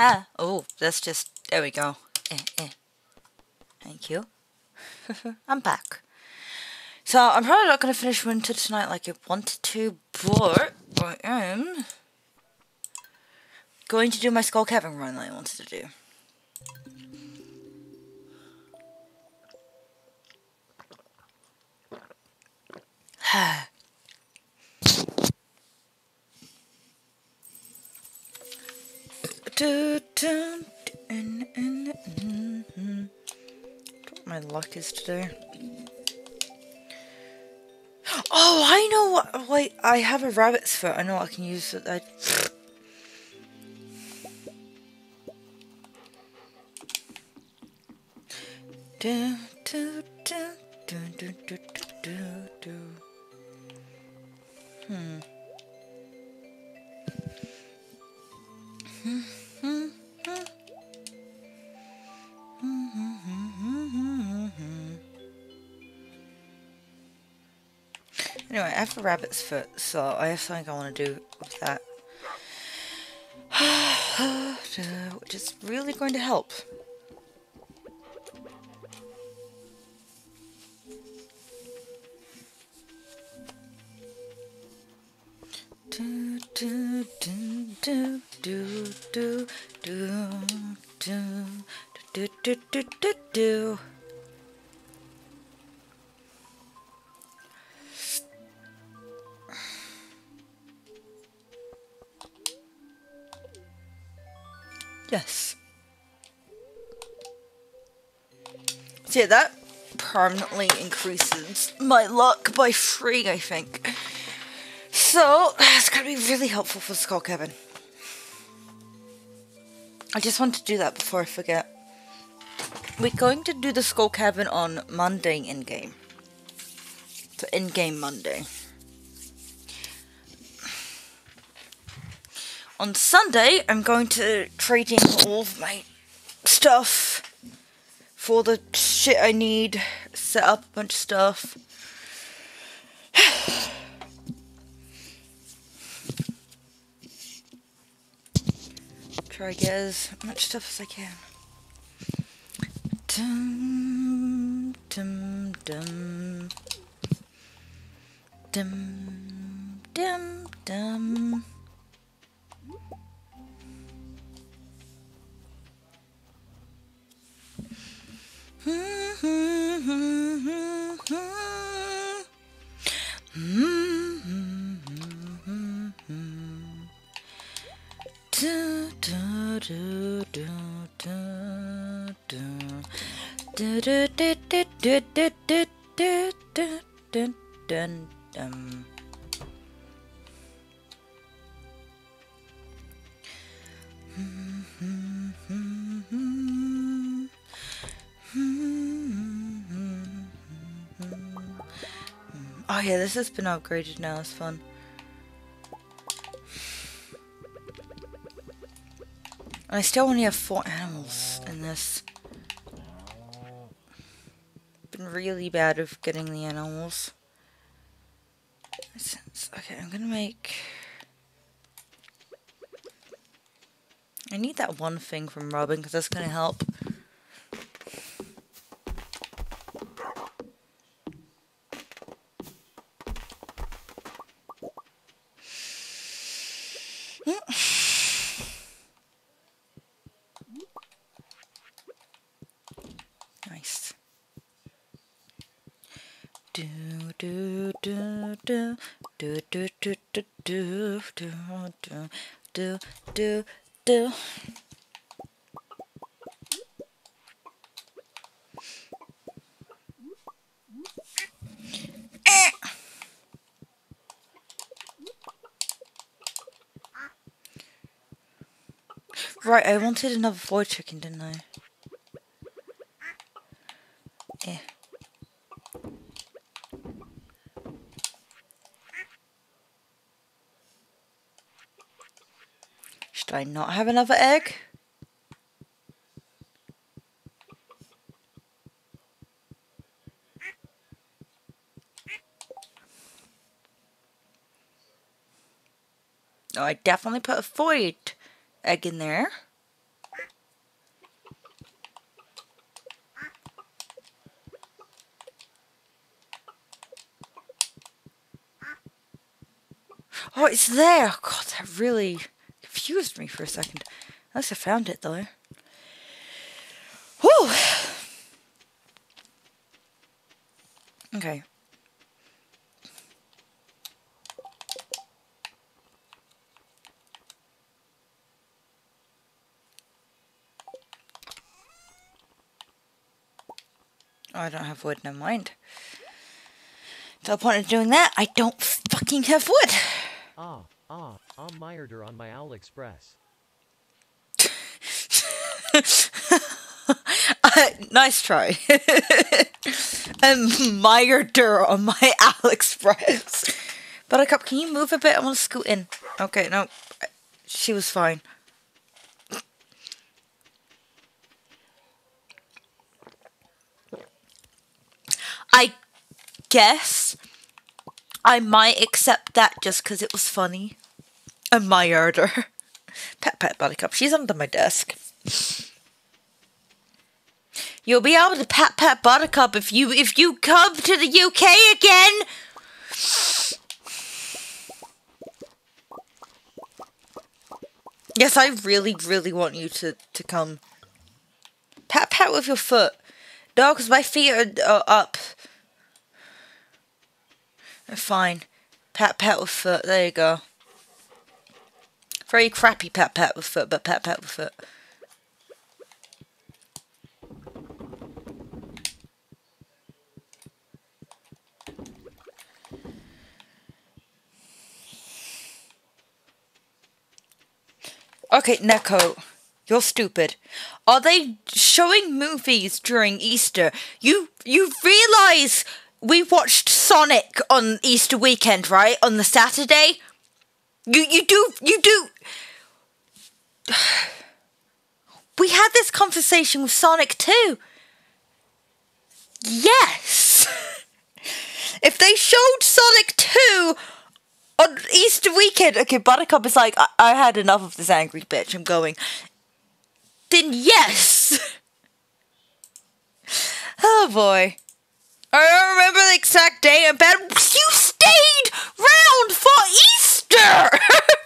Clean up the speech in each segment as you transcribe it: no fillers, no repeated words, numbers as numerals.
Oh, that's just... There we go. Thank you. I'm back. So, I'm probably not going to finish Winter tonight like I wanted to, but I am going to do my Skull Cavern run that I wanted to do. What my luck is today. Oh, I know what. Wait, I have a rabbit's foot. I know what I can use for that. Anyway, I have a rabbit's foot, so I have something I want to do with that. Which is really going to help. Yes. So yeah, that permanently increases my luck by 3, I think. So, that's going to be really helpful for Skull Cavern. I just want to do that before I forget. We're going to do the Skull Cavern on Monday in-game. So, in-game Monday. On Sunday, I'm going to trade in all of my stuff for the shit I need. Set up a bunch of stuff. Try to get as much stuff as I can. Dum dum dum dum dum dum. Oh yeah, this has been upgraded now, it's fun. I still only have 4 animals in this. Been really bad of getting the animals. Okay, I'm gonna make... I need that one thing from Robin because that's gonna help. Nice. Do do do do do do do do do do do do do. Right, I wanted another void chicken, didn't I? Yeah. Should I not have another egg? Oh, I definitely put a void egg in there. Oh, it's there. Oh, God, that really confused me for a second. At least I found it, though. Whew. Okay. Oh, I don't have wood, never mind. No point in doing that, I don't fucking have wood. I'm Myrder on my Owl Express. Nice try. I'm Myrder on my Owl Express. Buttercup, can you move a bit? I want to scoot in. Okay, no. She was fine. I guess I might accept that just because it was funny. A Myrder. Pet Buttercup. She's under my desk. You'll be able to pat Buttercup if you come to the UK again. Yes, I really want you to come. Pat with your foot. No, because my feet are up. Fine. Pat with foot. There you go. Very crappy pat with foot, but pat with foot. Okay, Neko, you're stupid. Are they showing movies during Easter? You realize we watched Sonic on Easter weekend, right? On the Saturday? You do. We had this conversation with Sonic too. Yes. If they showed Sonic 2 on Easter weekend, okay, Buttercup is like, I had enough of this angry bitch, I'm going. Then yes. Oh boy. I don't remember the exact day, but you stayed round for Easter!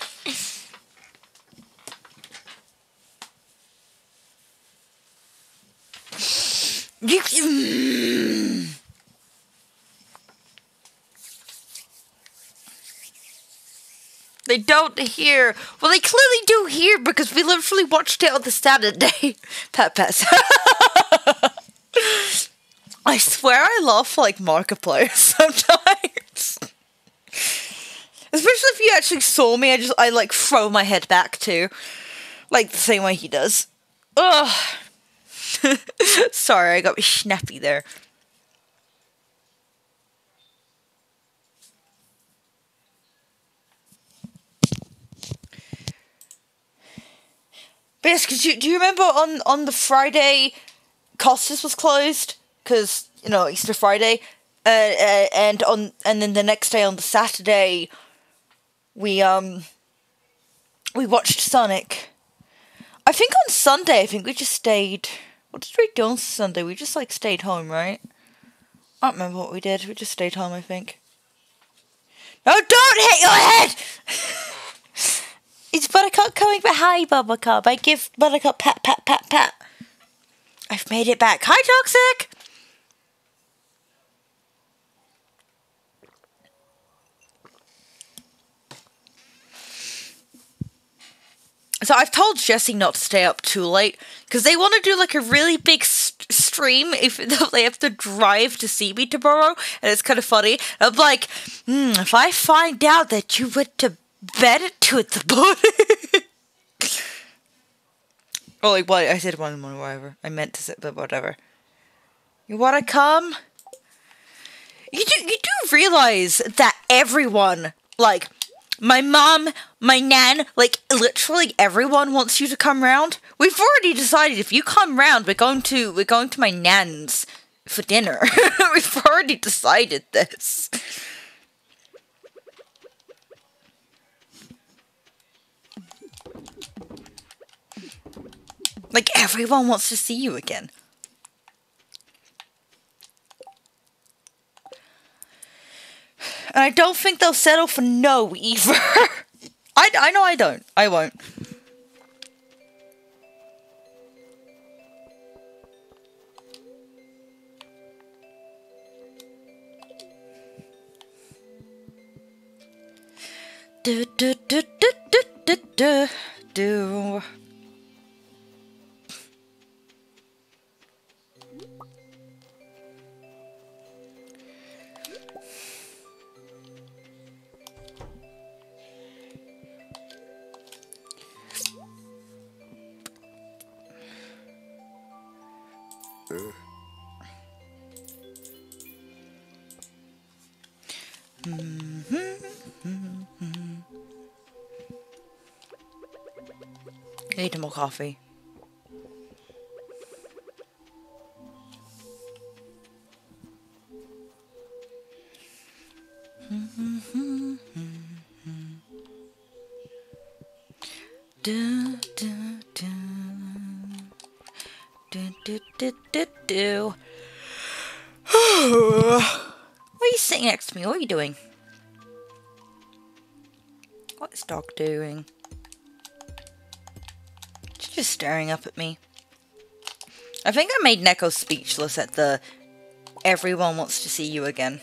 They don't hear. Well, they clearly do hear because we literally watched it on the Saturday. Pat. I swear I laugh like Markiplier sometimes. Especially if you actually saw me, I like throw my head back too. Like the same way he does. Ugh. Sorry, I got me snappy there. But yes, cause do you remember on the Friday, Costas was closed? Because, you know, Easter Friday. And then the next day on the Saturday, we watched Sonic. I think on Sunday, we just stayed. What did we do on Sunday? We just like stayed home, right? I don't remember what we did. We just stayed home, I think. No, don't hit your head! Is Buttercup coming back? Hi, Buttercup. I give Buttercup pat. I've made it back. Hi, Toxic! So I've told Jesse not to stay up too late, because they want to do like a really big stream if they have to drive to see me tomorrow, and it's kind of funny. I'm like, if I find out that you went to bed at 2 in the morning. Oh, like, what? I said 1 in the morning, whatever. I meant to say, but whatever. You wanna come? You do realize that everyone, like, my mom, my nan, like, literally everyone wants you to come round. We've already decided if you come round, we're going to my nan's for dinner. We've already decided this. Like, everyone wants to see you again. And I don't think they'll settle for no either. I know I don't. I won't. Do do do do do do do do. I need more coffee. Do, do, do. Do, do, do, do, do. Why are you sitting next to me? What are you doing? What's dog doing? She's just staring up at me. I think I made Neko speechless at the everyone wants to see you again.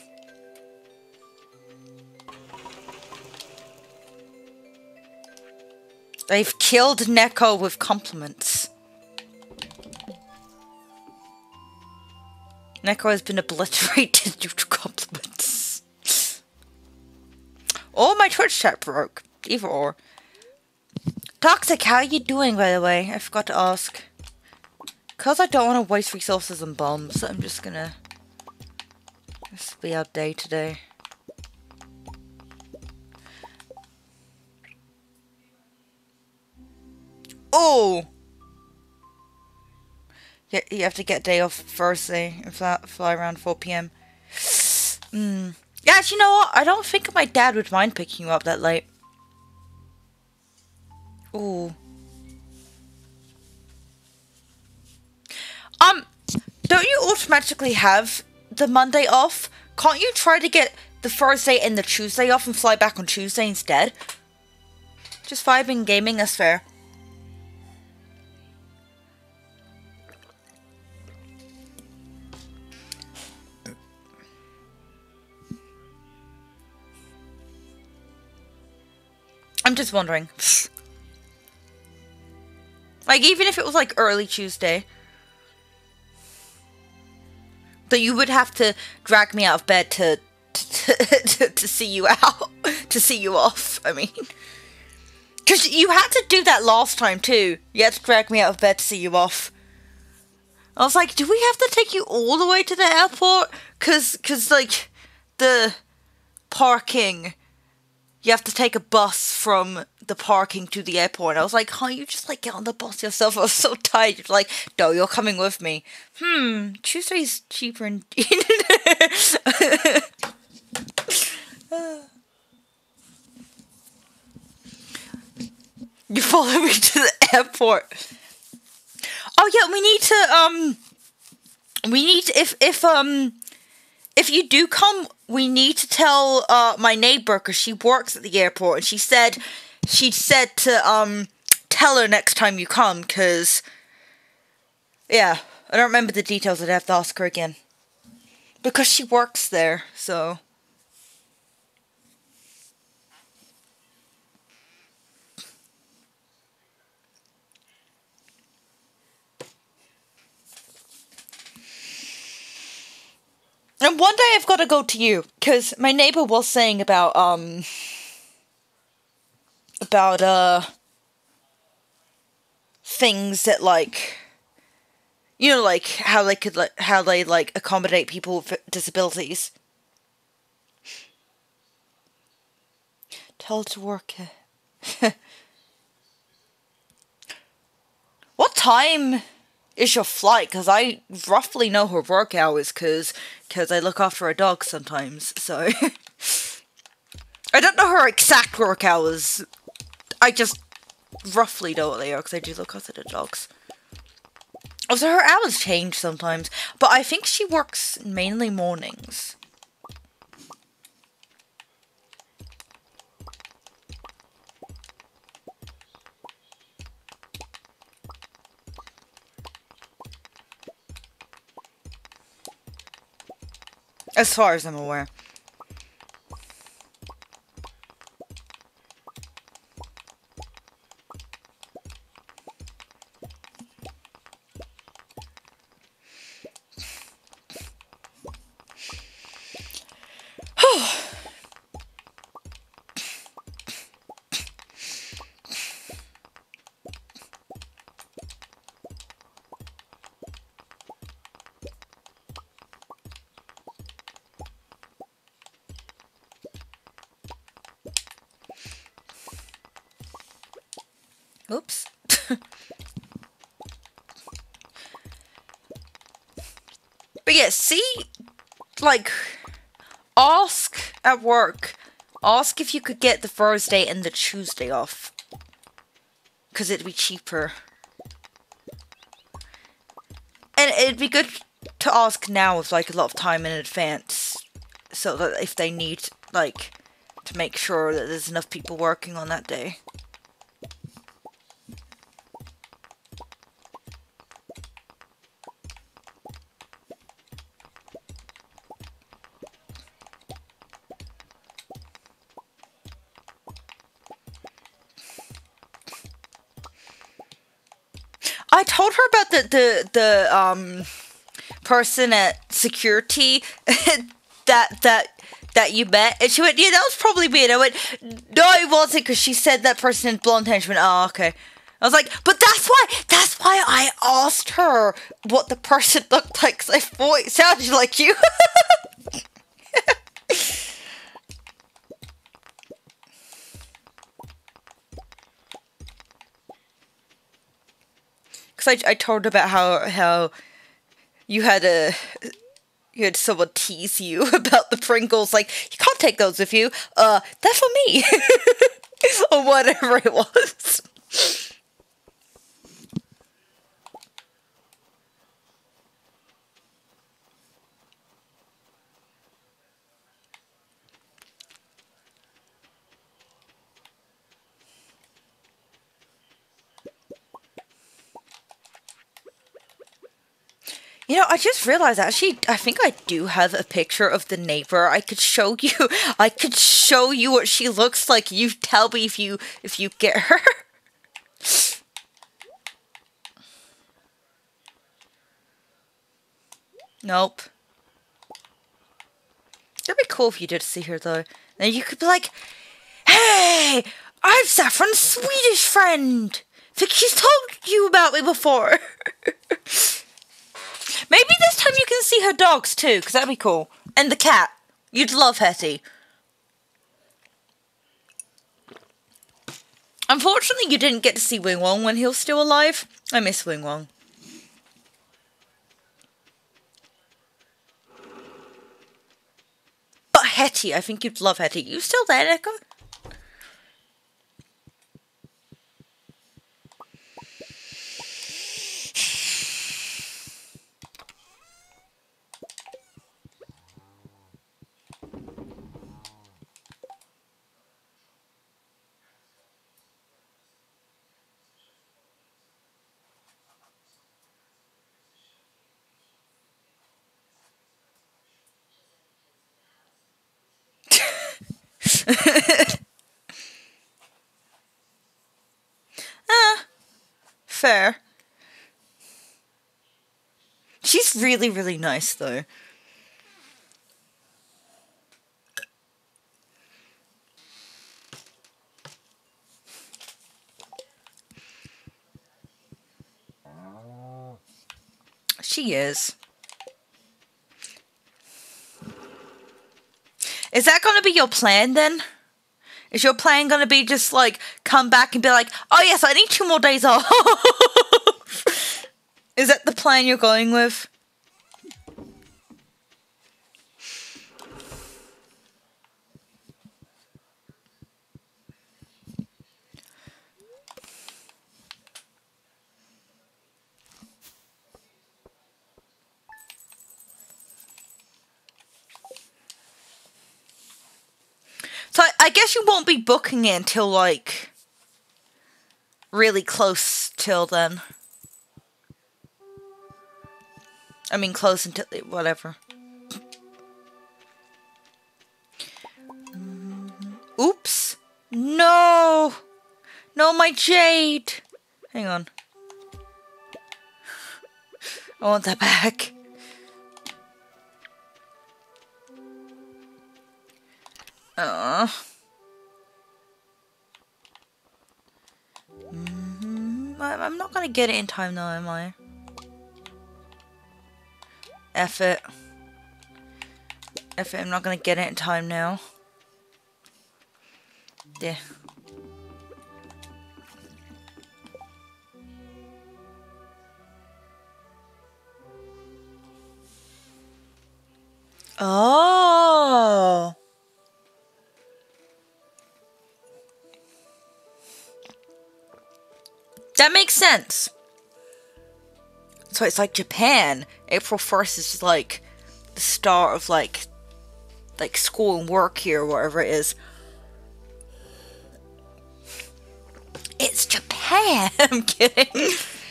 They've killed Neko with compliments. Neko has been obliterated due to compliments. Or my Twitch chat broke. Either or. Toxic, how are you doing, by the way? I forgot to ask. Because I don't want to waste resources on bombs, I'm just gonna... This will be our day today. Oh! Yeah, you have to get a day off Thursday and fly around 4 PM. Yeah, actually, you know what? I don't think my dad would mind picking you up that late. Ooh. Don't you automatically have the Monday off? Can't you try to get the Thursday and the Tuesday off and fly back on Tuesday instead? Just vibing gaming, that's fair. I'm just wondering. Like, even if it was like early Tuesday. But you would have to drag me out of bed to see you out. To see you off, I mean. Because you had to do that last time too. You had to drag me out of bed to see you off. I was like, do we have to take you all the way to the airport? Because like, the parking... You have to take a bus from the parking to the airport. And I was like, can't you just like get on the bus yourself? I was so tired. You're like, no, you're coming with me. Tuesday's cheaper indeed. You follow me to the airport. Oh yeah, we need to if you do come, we need to tell my neighbor, because she works at the airport, and she said to tell her next time you come, because yeah, I don't remember the details. I'd have to ask her again, because she works there. So and one day I've got to go to you, because my neighbor was saying about things that, like, you know, like how they could accommodate people with disabilities. Tell her to work. What time is your flight? Because I roughly know her work hours, because I look after a dog sometimes, so... I don't know her exact work hours. I just roughly know what they are, because I do look after the dogs. Also, her hours change sometimes, but I think she works mainly mornings. As far as I'm aware. Oops. But yeah, see, like, ask at work. Ask if you could get the Thursday and the Tuesday off. Because it'd be cheaper. And it'd be good to ask now with, like, a lot of time in advance. So that if they need, like, to make sure that there's enough people working on that day. I told her about the person at security that you met, and she went, "Yeah, that was probably me." And I went, "No, it wasn't," because she said that person had blonde hair. She went, "Oh, okay." I was like, "But that's why I asked her what the person looked like, because I thought it sounded like you." Because I told her about how you had someone tease you about the Pringles, like, "You can't take those with you. They're for me." Or whatever it was. You know, I just realized, actually, I think I do have a picture of the neighbor. I could show you. I could show you what she looks like. You tell me if you get her. Nope. That'd be cool if you did see her, though. Then you could be like, "Hey, I'm Saffron's Swedish friend. Think she's told you about me before." Maybe this time you can see her dogs too, because that'd be cool. And the cat. You'd love Hetty. Unfortunately, you didn't get to see Wing Wong when he was still alive. I miss Wing Wong. But Hetty, I think you'd love Hetty. You still there, Nico? Fair. She's really, really nice, though. She is. Is that gonna be your plan, then? Is your plan gonna be just, like, come back and be like, "Oh yes, I need 2 more days off"? Is that the plan you're going with? So I guess you won't be booking it until, like, really close till then. I mean, close until whatever. no! No, my jade! Hang on. I want that back. I'm not gonna get it in time though, am I? F it. F it, I'm not gonna get it in time now. Yeah. Oh. That makes sense. So it's like Japan. April 1st is like the start of like school and work here or whatever it is. It's Japan. I'm kidding.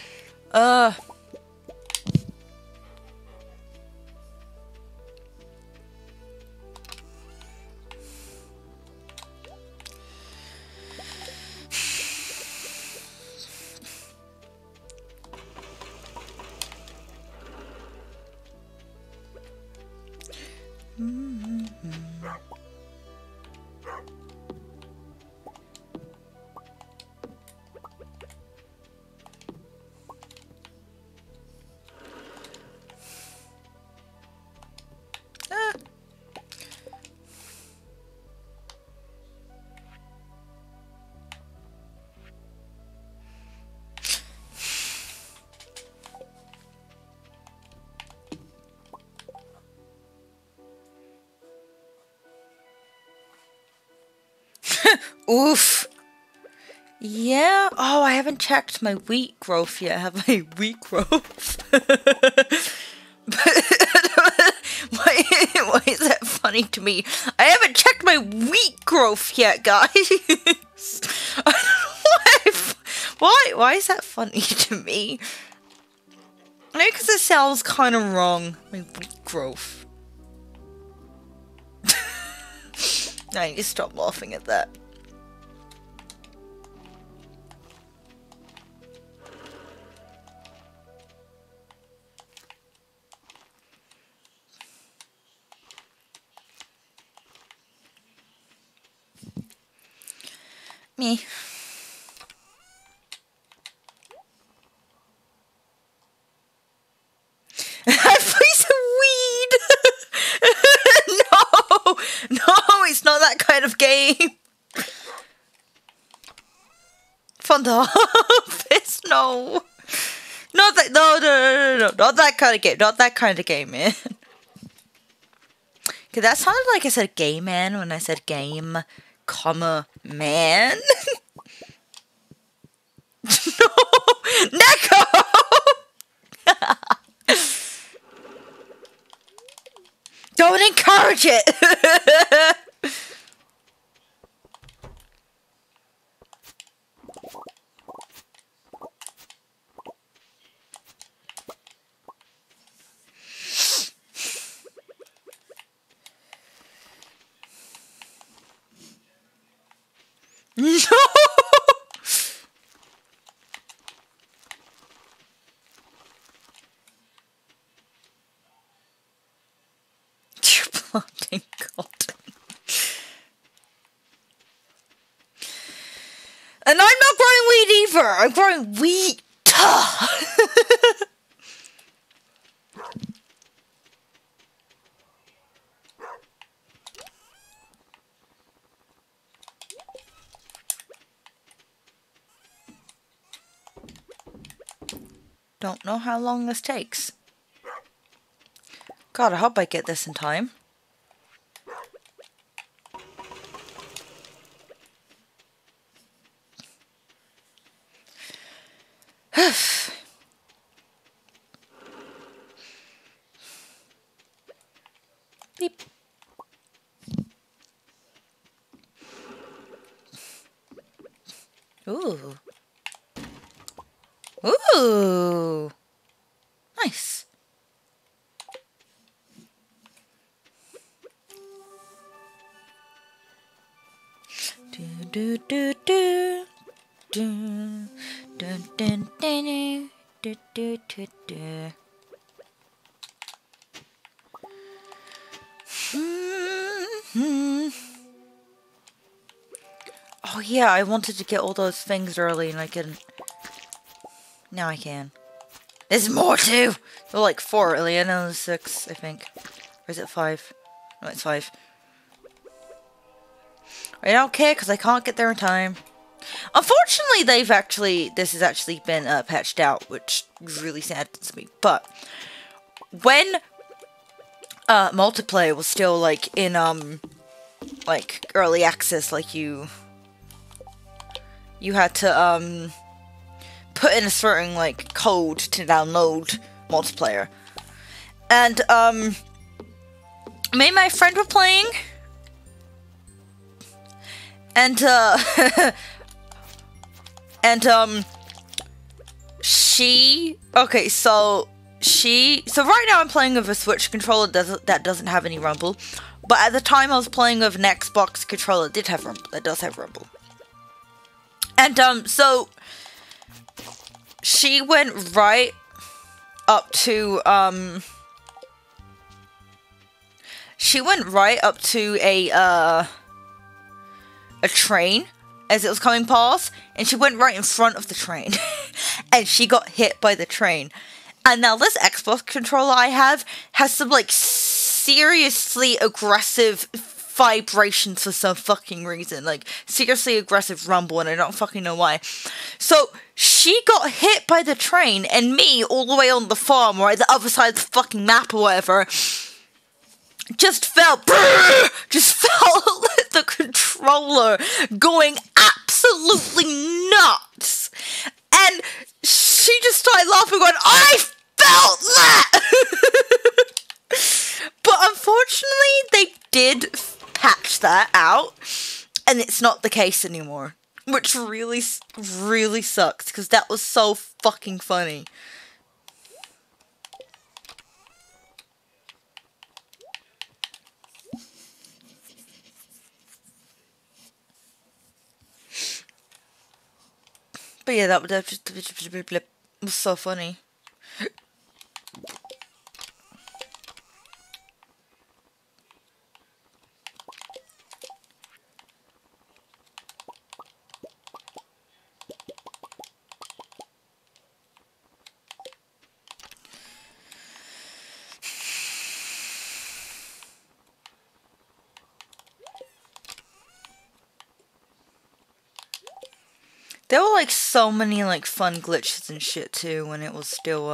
Oof. Yeah. Oh, I haven't checked my wheat growth yet. Have I wheat growth? Why is that funny to me? I haven't checked my wheat growth yet, guys. I don't know why is that funny to me? Maybe because it sounds kind of wrong. My wheat growth. I need to stop laughing at that. Me. I play some weed. No, it's not that kind of game. From the office, no. Not that, no, not that kind of game. Not that kind of game, man. Okay, that sounded like I said gay man when I said game, comma, man. No, Neko! Don't encourage it! No! You're planting cotton. And I'm not growing wheat either. I'm growing wheat. Don't know how long this takes. God, I hope I get this in time. Beep. Ooh. Ooh. Nice. do do do do do do do do do do do. Oh yeah, I wanted to get all those things early and I couldn't. Now I can. There's more too! There were like 4 earlier, and now there's 6, I think. Or is it 5? No, it's 5. I don't care because I can't get there in time. Unfortunately, this has actually been patched out, which really saddens me. But when multiplayer was still like in like early access, like you had to put in a certain like code to download multiplayer, and me and my friend were playing, and so right now I'm playing with a Switch controller that doesn't have any rumble, but at the time I was playing with an Xbox controller that does have rumble. And so she went right up to a train as it was coming past, and she went right in front of the train and she got hit by the train. And now this Xbox controller I have has some like seriously aggressive vibrations for some fucking reason, like seriously aggressive rumble, and I don't fucking know why. So she got hit by the train, and me all the way on the farm or at the other side of the fucking map or whatever just felt the controller going absolutely nuts, and she just started laughing going, I felt that! But unfortunately they did patch that out, and it's not the case anymore, which really sucks, because that was so fucking funny. But yeah, that was so funny. There were like so many like fun glitches and shit too when it was still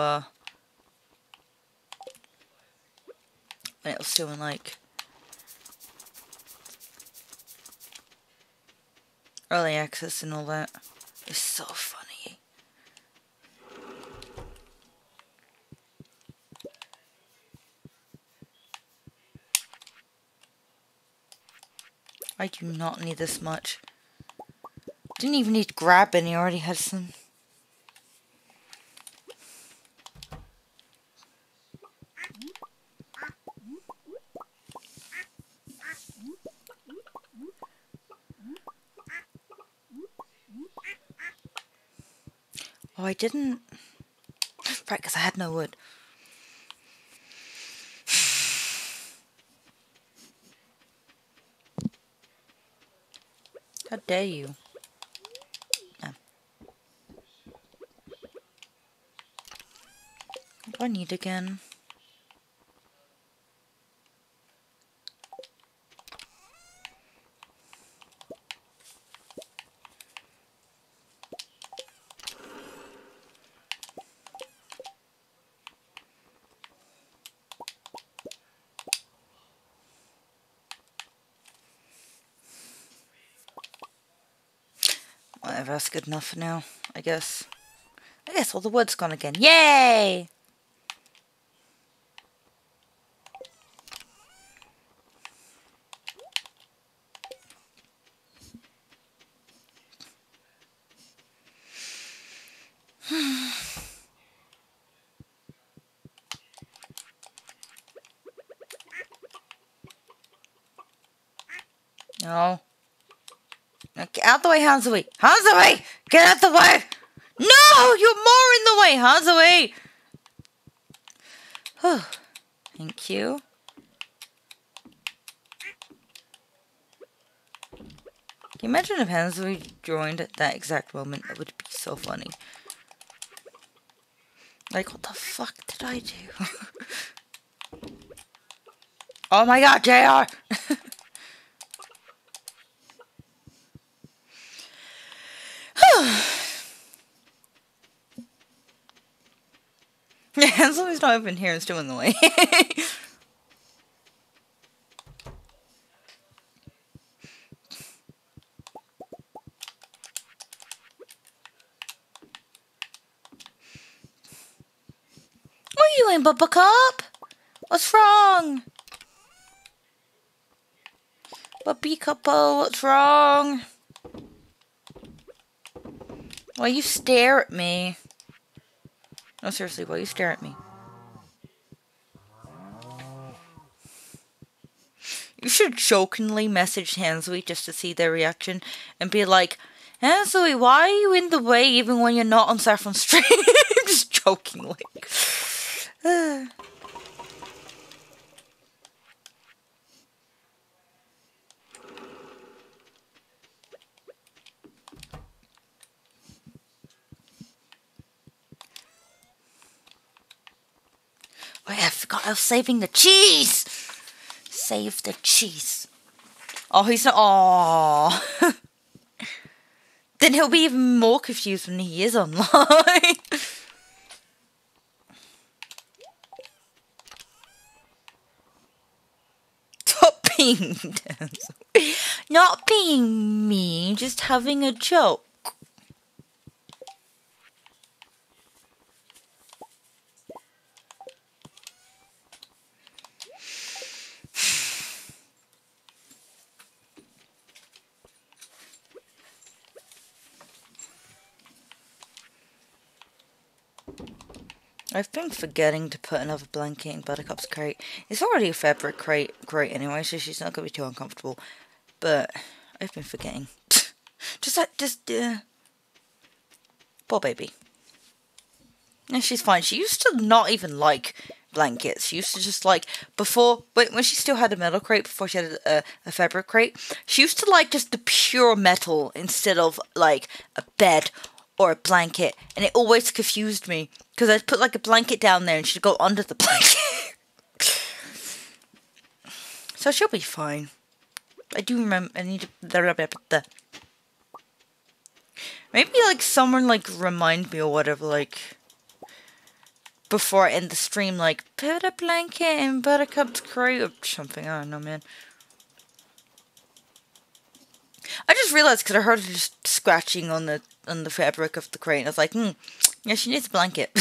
in like early access and all that. It's so funny. I do not need this much. Didn't even need to grab any, I already had some. Oh, I didn't. Right, because I had no wood. How dare you? What do I need again? Whatever, that's good enough for now, I guess. I guess all the wood's gone again. Yay! No. Get out the way, Hansaway. Hansaway! Get out the way! No! You're more in the way, Hansaway! Thank you. Can you imagine if Hansaway joined at that exact moment? That would be so funny. Like, what the fuck did I do? Oh my god, JR! Hansaway's not even here and still in the way. What are you in, Buttercup? What's wrong? Puppy couple, what's wrong? Why you stare at me? No, seriously, why you stare at me? You should jokingly message Hansaway just to see their reaction and be like, Hansaway, why are you in the way even when you're not on Saffron Street? Just jokingly. Oh yeah, I forgot I was saving the cheese! Save the cheese. Oh, he's not. Aww. Then he'll be even more confused when he is online. Stop being not being mean, just having a joke. I've been forgetting to put another blanket in Buttercup's crate. It's already a fabric crate anyway, so she's not going to be too uncomfortable. But I've been forgetting. Poor baby. And she's fine. She used to not even like blankets. She used to just like, before, when she still had a metal crate, before she had a fabric crate, she used to like just the pure metal instead of like a bed or a blanket, and it always confused me because I'd put like a blanket down there and she'd go under the blanket. So she'll be fine. I do remember. I need to. Maybe like someone like remind me or whatever, like before I end the stream, like put a blanket in Buttercup's crate or something. I don't know, man. I just realized because I heard her just scratching on the fabric of the crate, and I was like, yeah, she needs a blanket.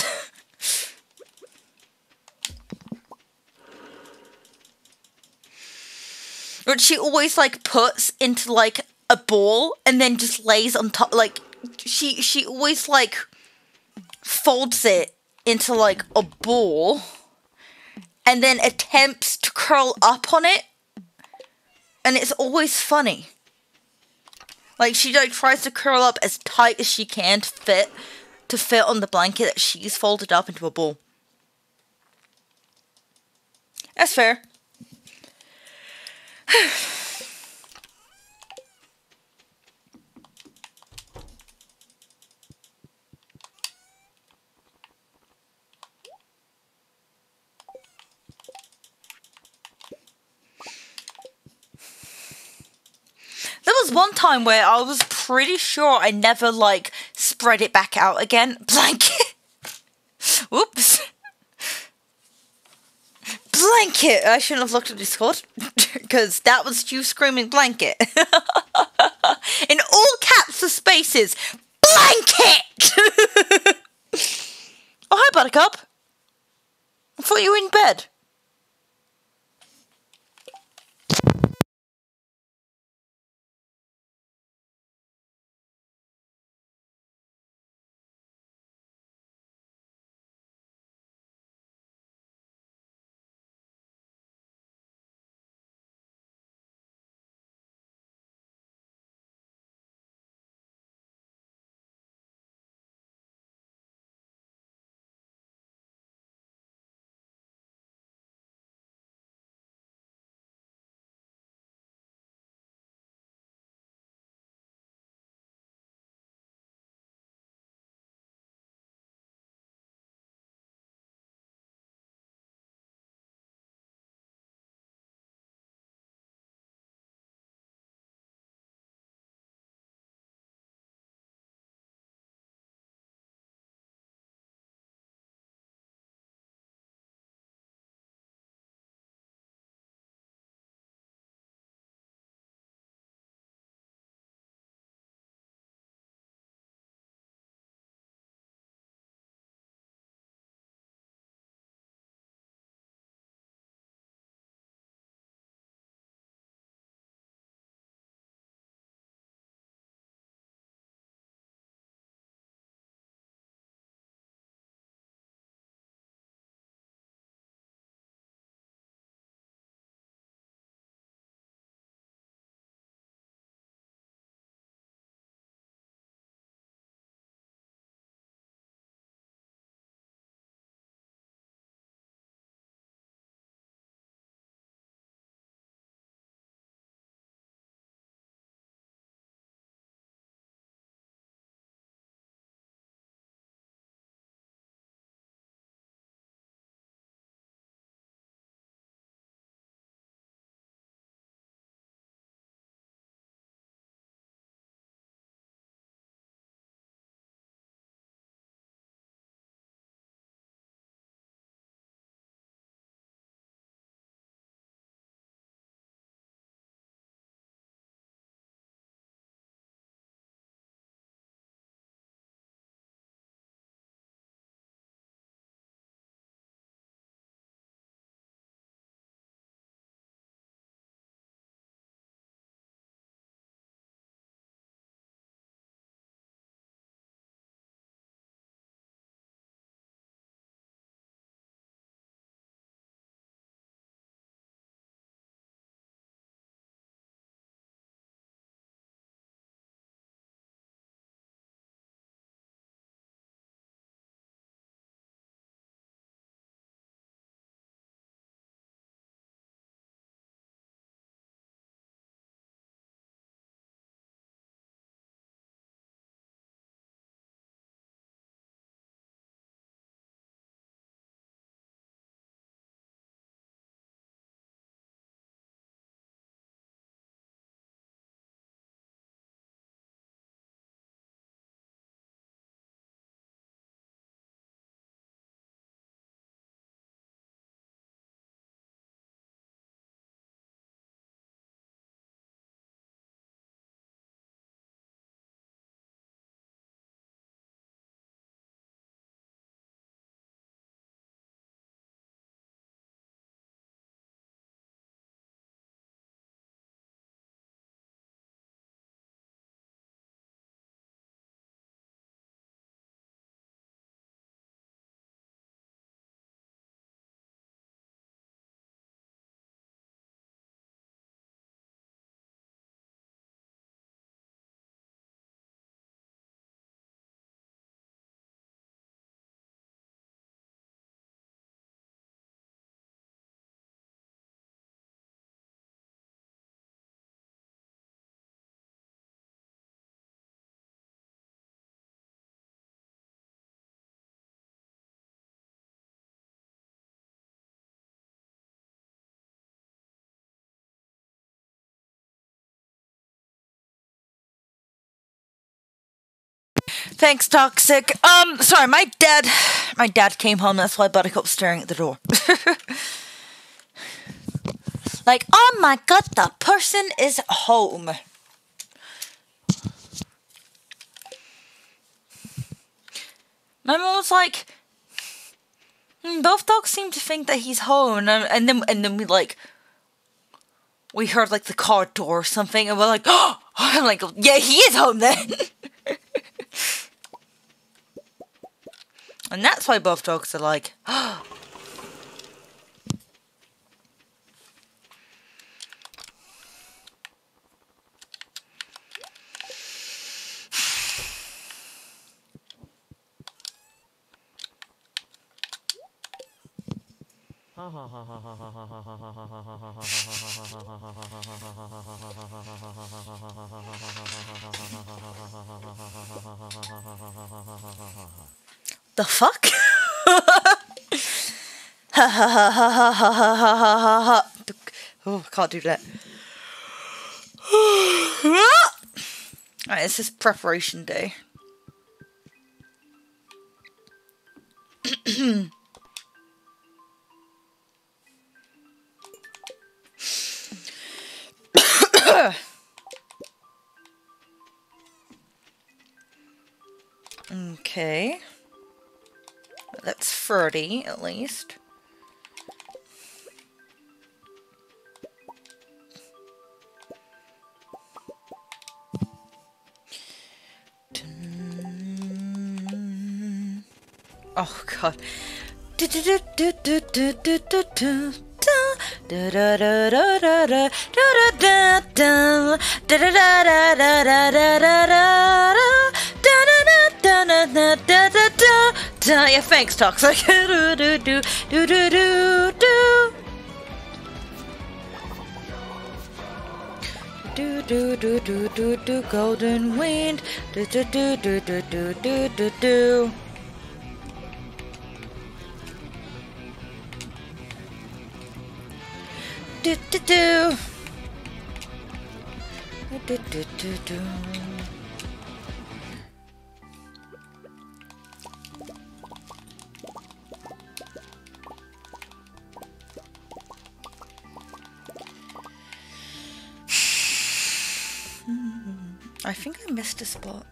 But she always like puts into like a ball and then just lays on top. Like she always like folds it into like a ball and then attempts to curl up on it, and it's always funny. Like, she like tries to curl up as tight as she can to fit on the blanket that she's folded up into a ball. That's fair. There was one time where I was pretty sure I never, like, spread it back out again. Blanket. Whoops. Blanket. I shouldn't have looked at Discord. Because that was you screaming blanket. In all caps of spaces. Blanket! Oh, hi, Buttercup. I thought you were in bed. Thanks, Toxic. Sorry, my dad came home, that's why Buttercup's staring at the door. Like, oh my god, that person is home. My mom was like, both dogs seem to think that he's home, and then we heard like the car door or something, and we're like, oh, I'm like, yeah, he is home then. And that's why both dogs are like, oh. The fuck? Oh, can't do that. Alright, this is preparation day. Okay. That's 30 at least. Oh god. Yeah, thanks, Toxic. Golden wind. I think I missed a spot.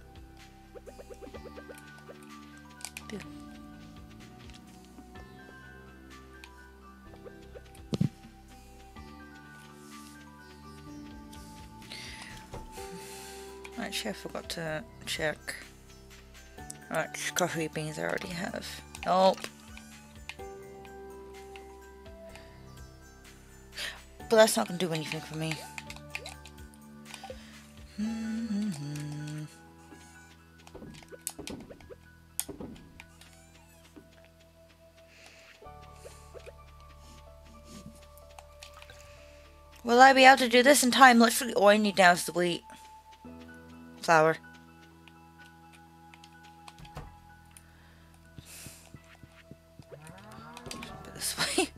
Actually, I forgot to check. Alright, coffee beans I already have. Nope. But that's not going to do anything for me. Will I be able to do this in time? Literally all I need now is the wheat. Flour. Put it this way.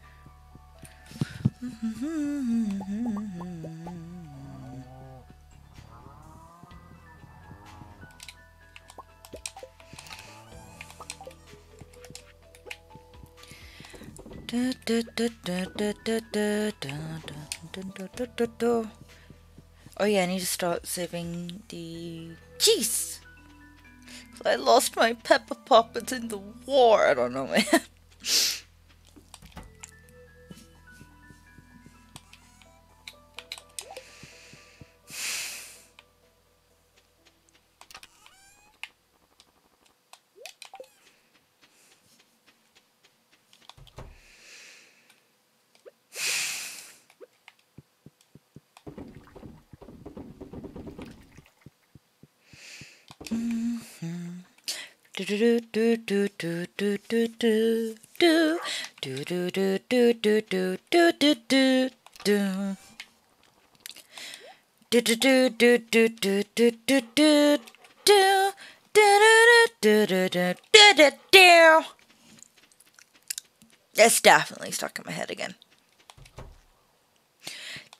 Oh yeah, I need to start saving the cheese. I lost my Pepper Poppets in the war. I don't know, man. It's definitely stuck in my head again.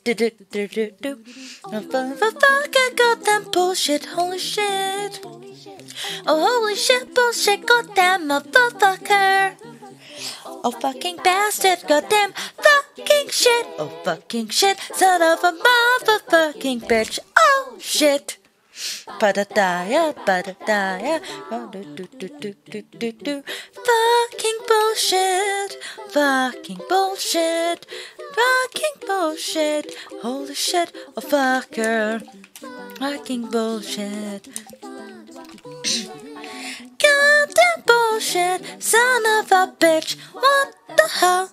Motherfucker, goddamn bullshit, holy shit. Oh, holy shit, bullshit, goddamn motherfucker. Oh, fucking bastard, goddamn fucking shit. Oh, fucking shit, son of a motherfucking bitch. Oh, shit. Ba-da-da-ya, ba-da-da-ya. Do-do-do-do-do-do-do. Fucking bullshit. Fucking bullshit. Fucking bullshit. Holy shit, oh, fucker. Fucking bullshit. Goddamn bullshit, son of a bitch. What the hell?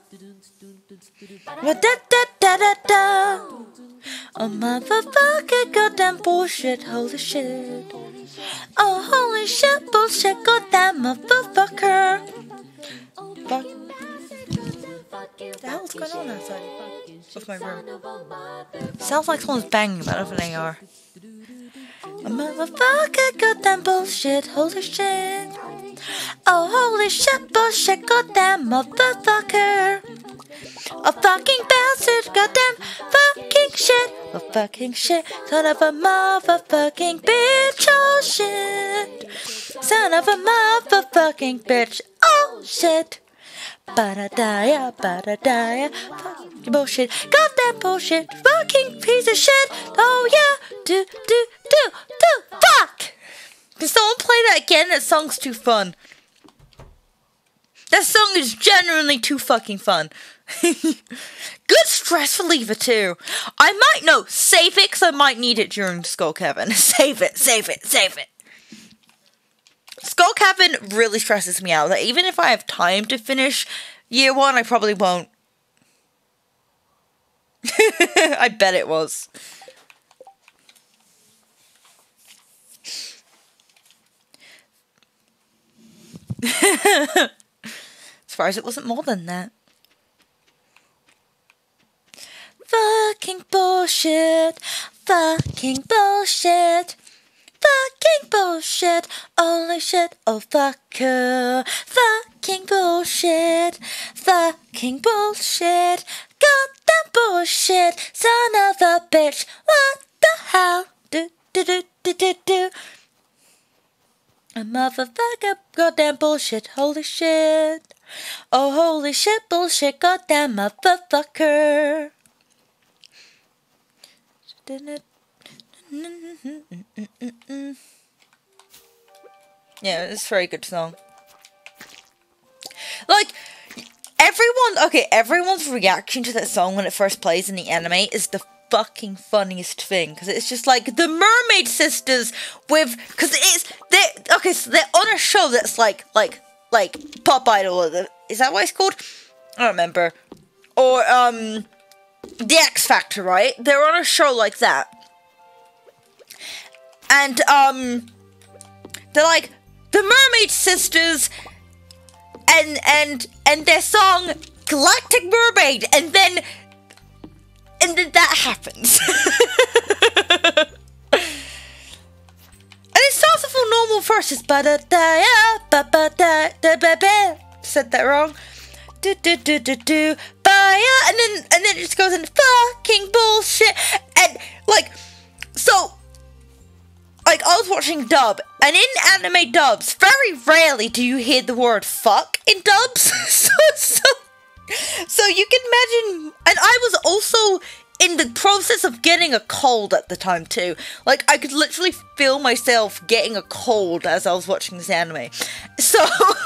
Da-da-da-da-da. Oh, motherfucker, goddamn bullshit, holy shit. Oh, holy shit, bullshit, goddamn motherfucker. Fuck. What the hell's going on outside of my room? Sounds like someone's banging, but I don't think they are. A motherfucker, goddamn bullshit, holy shit. Oh, holy shit, bullshit, goddamn motherfucker. A fucking bastard, goddamn fucking shit. Oh, fucking shit, son of a motherfucking bitch, oh shit. Son of a motherfucking bitch, oh shit. Ba-da-da-ya, ba-da-da-ya. Fucking bullshit, goddamn bullshit, fucking piece of shit. Oh yeah, do, fuck! Can someone play that again? That song's too fun. That song is genuinely too fucking fun. Good stress reliever too. I might, no, save it because I might need it during Skull Cabin. Save it. Skull Cabin really stresses me out. Like, even if I have time to finish year one, I probably won't. I bet it was. As far as it wasn't more than that. Fucking bullshit. Fucking bullshit. Fucking bullshit. Holy shit. Oh, fucker. Fucking bullshit. Fucking bullshit. Goddamn bullshit. Son of a bitch. What the hell? Do. A motherfucker. Goddamn bullshit. Holy shit. Oh, holy shit. Bullshit. Goddamn motherfucker. Yeah, it's a very good song. Like, everyone's reaction to that song when it first plays in the anime is the fucking funniest thing, because it's just like the Mermaid Sisters with, because so they're on a show that's like Pop Idol, is that what it's called? I don't remember. Or The X Factor, right? They're on a show like that. And, they're like, the Mermaid Sisters, and their song, Galactic Mermaid, and then that happens. And it starts with a normal verses, said that wrong. And then it just goes into fucking bullshit, and, like, so, like, I was watching dub, and in anime dubs, very rarely do you hear the word fuck in dubs. So you can imagine, and I was also in the process of getting a cold at the time too. Like, I could literally feel myself getting a cold as I was watching this anime. So,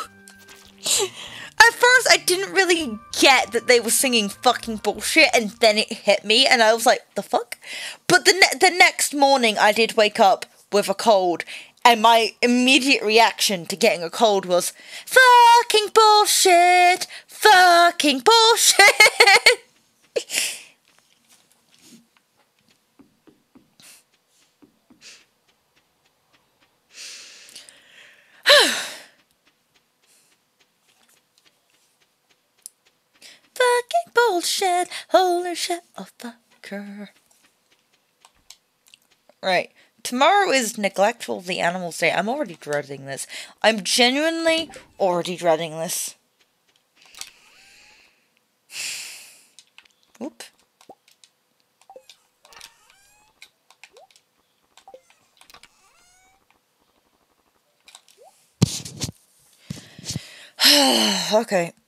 at first I didn't really get that they were singing fucking bullshit, and then it hit me, and I was like, the fuck? But the next morning I did wake up with a cold, and my immediate reaction to getting a cold was, fucking bullshit! Fucking bullshit! Fucking bullshit! Holy shit! Oh, fucker. Right. Tomorrow is Neglectful of the Animals Day. I'm already dreading this. I'm genuinely already dreading this. Oop. Okay.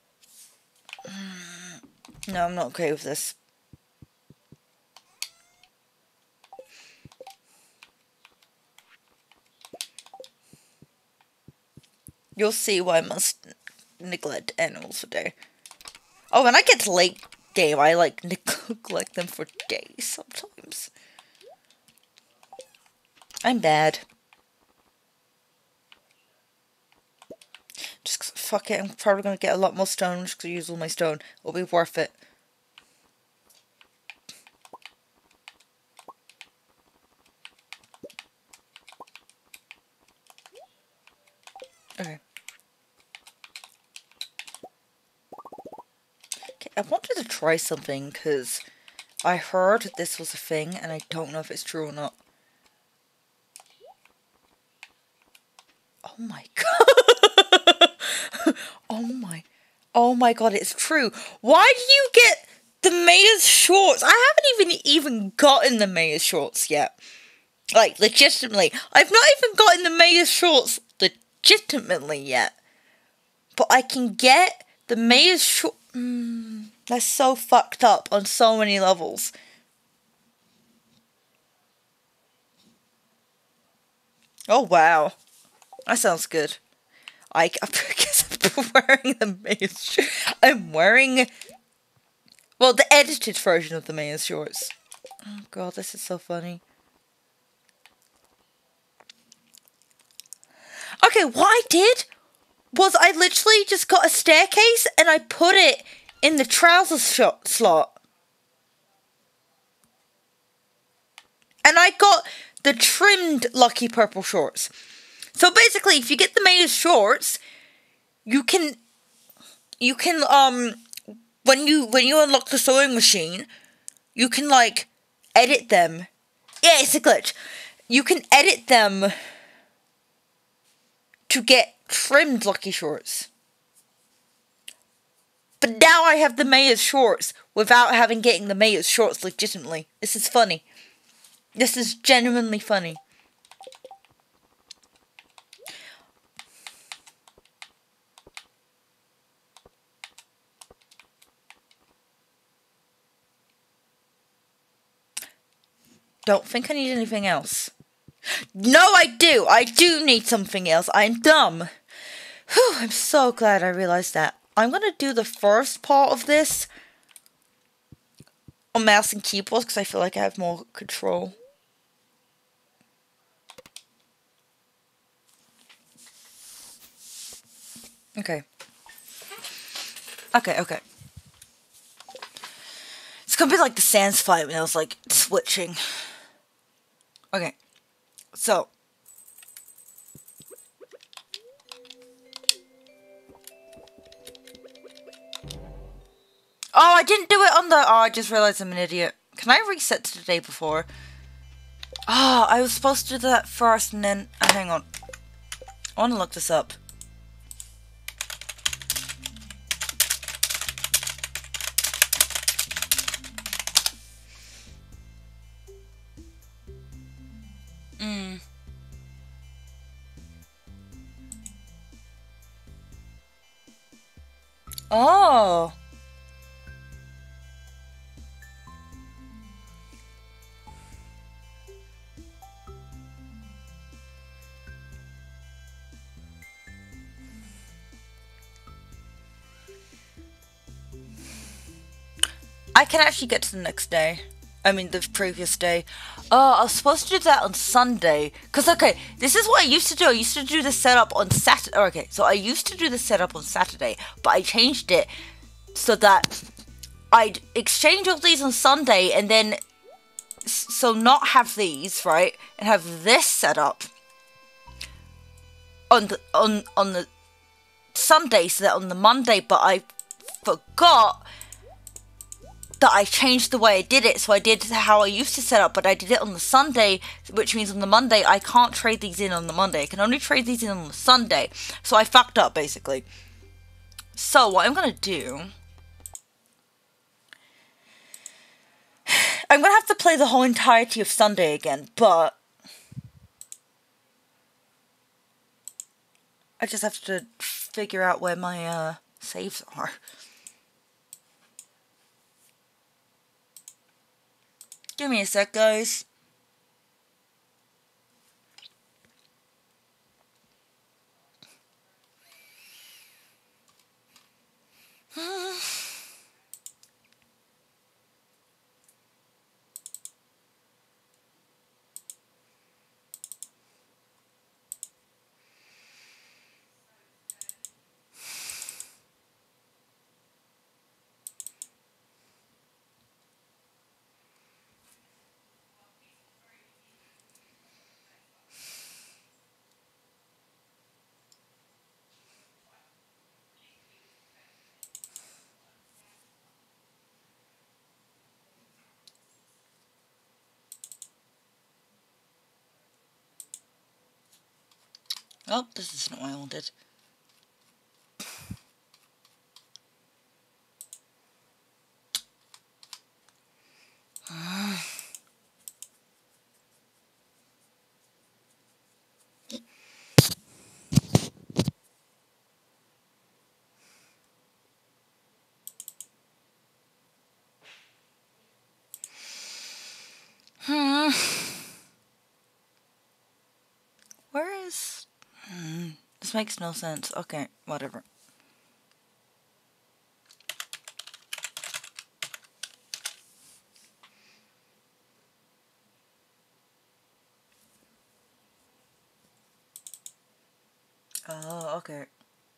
No, I'm not okay with this. You'll see why I must neglect animals for day. Oh, when I get to late game, I like neglect them for days sometimes. I'm bad. Just 'cause, fuck it, I'm probably gonna get a lot more stone just 'cause I use all my stone. It'll be worth it. Okay. Okay, I wanted to try something because I heard this was a thing and I don't know if it's true or not. Oh my god. Oh my god, it's true. Why do you get the mayor's shorts? I haven't even gotten the mayor's shorts yet. Like, legitimately. I've not even gotten the mayor's shorts legitimately yet. But I can get the mayor's shorts. That's so fucked up on so many levels. Oh wow. That sounds good. I guess I'm wearing the mayor's shorts. I'm wearing, well, the edited version of the mayor's shorts. Oh god, this is so funny. Okay, what I did was I literally just got a staircase and I put it in the trousers slot. And I got the trimmed Lucky Purple shorts. So basically, if you get the mayor's shorts, you can when you unlock the sewing machine, you can like edit them. Yeah, it's a glitch. You can edit them to get trimmed Lucky shorts. But now I have the mayor's shorts without getting the mayor's shorts legitimately. This is funny. This is genuinely funny. Don't think I need anything else. No, I do. I do need something else. I'm dumb. Whew, I'm so glad I realized that. I'm going to do the first part of this on mouse and keyboard because I feel like I have more control. Okay. Okay. It's going to be like the Sans fight when I was like switching. Okay. So. Oh, I didn't do it on the... Oh, I just realized I'm an idiot. Can I reset to the day before? Oh, I was supposed to do that first and then... Oh, hang on. I want to look this up. Oh. I can actually get to the next day. I mean, the previous day. Oh, I was supposed to do that on Sunday. Because, okay, this is what I used to do. I used to do the setup on Saturday. Okay, so I used to do the setup on Saturday. But I changed it so that I'd exchange all these on Sunday. And then, so not have these, right? And have this set up on the Sunday. So that on the Monday. But I forgot that I changed the way I did it, so I did how I used to set up, but I did it on the Sunday, which means on the Monday I can't trade these in on the Monday. I can only trade these in on the Sunday, so I fucked up basically. So what I'm gonna do, I'm gonna have to play the whole entirety of Sunday again, but I just have to figure out where my saves are. Give me a sec, guys. Oh, this isn't what I wanted. Where is... This makes no sense. Okay, whatever. Oh, okay.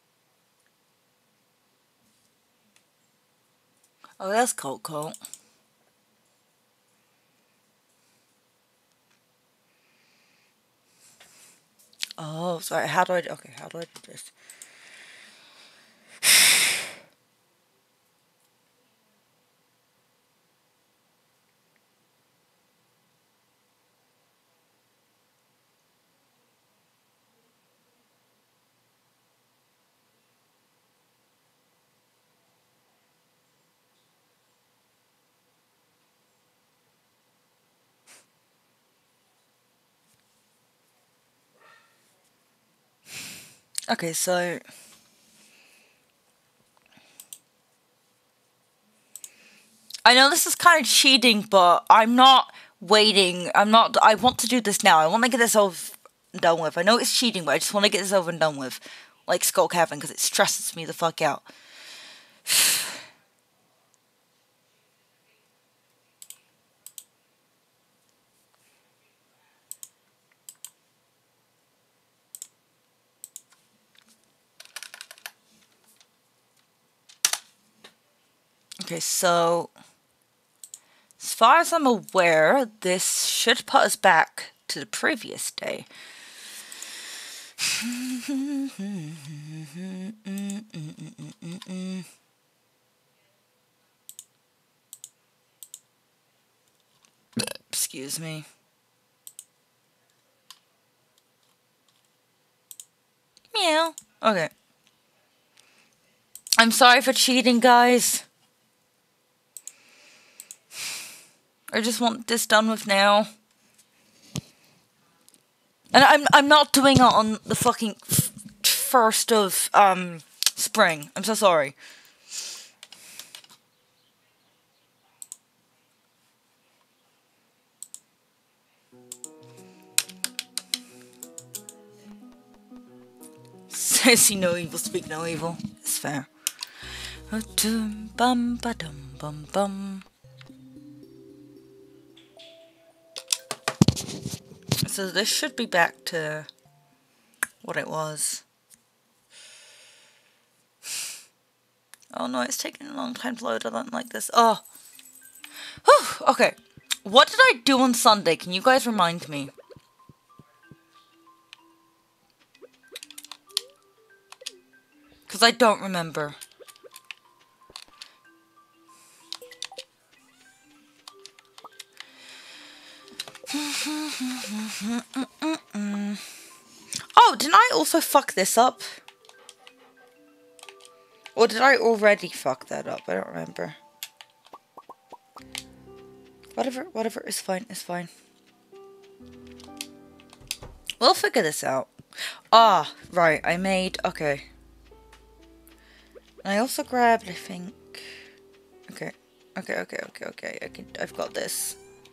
Oh, that's cool. Oh, sorry. How do I do this? Okay, so... I know this is kind of cheating, but I'm not waiting. I want to do this now. I want to get this over and done with. I know it's cheating, but I just want to get this over and done with. Like Skull Cavern, because it stresses me the fuck out. Okay, so... As far as I'm aware, this should put us back to the previous day. Excuse me. Meow. Okay. I'm sorry for cheating, guys. I just want this done with now. And I'm not doing it on the fucking 1st of spring. I'm so sorry. See no evil, speak no evil. It's fair. Bum ba dum bum bum. So this should be back to what it was. Oh no, it's taking a long time to load. I don't like this. Oh. Whew, okay. What did I do on Sunday? Can you guys remind me? Because I don't remember. Oh, didn't I also fuck this up? Or did I already fuck that up? I don't remember. Whatever, it's fine. We'll figure this out. Ah, right, I made... Okay. I also grabbed, I think. Okay. I've got this.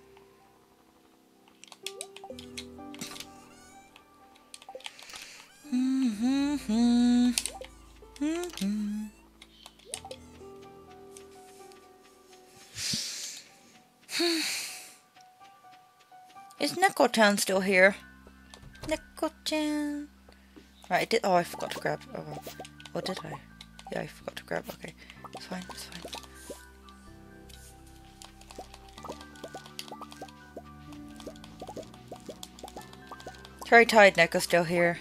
Is Neko-chan still here? Neko-chan. Right, I did. Oh, I forgot to grab. Oh, well. What did I? Yeah, I forgot to grab. Okay, it's fine. It's fine. Very tired, Neko's still here.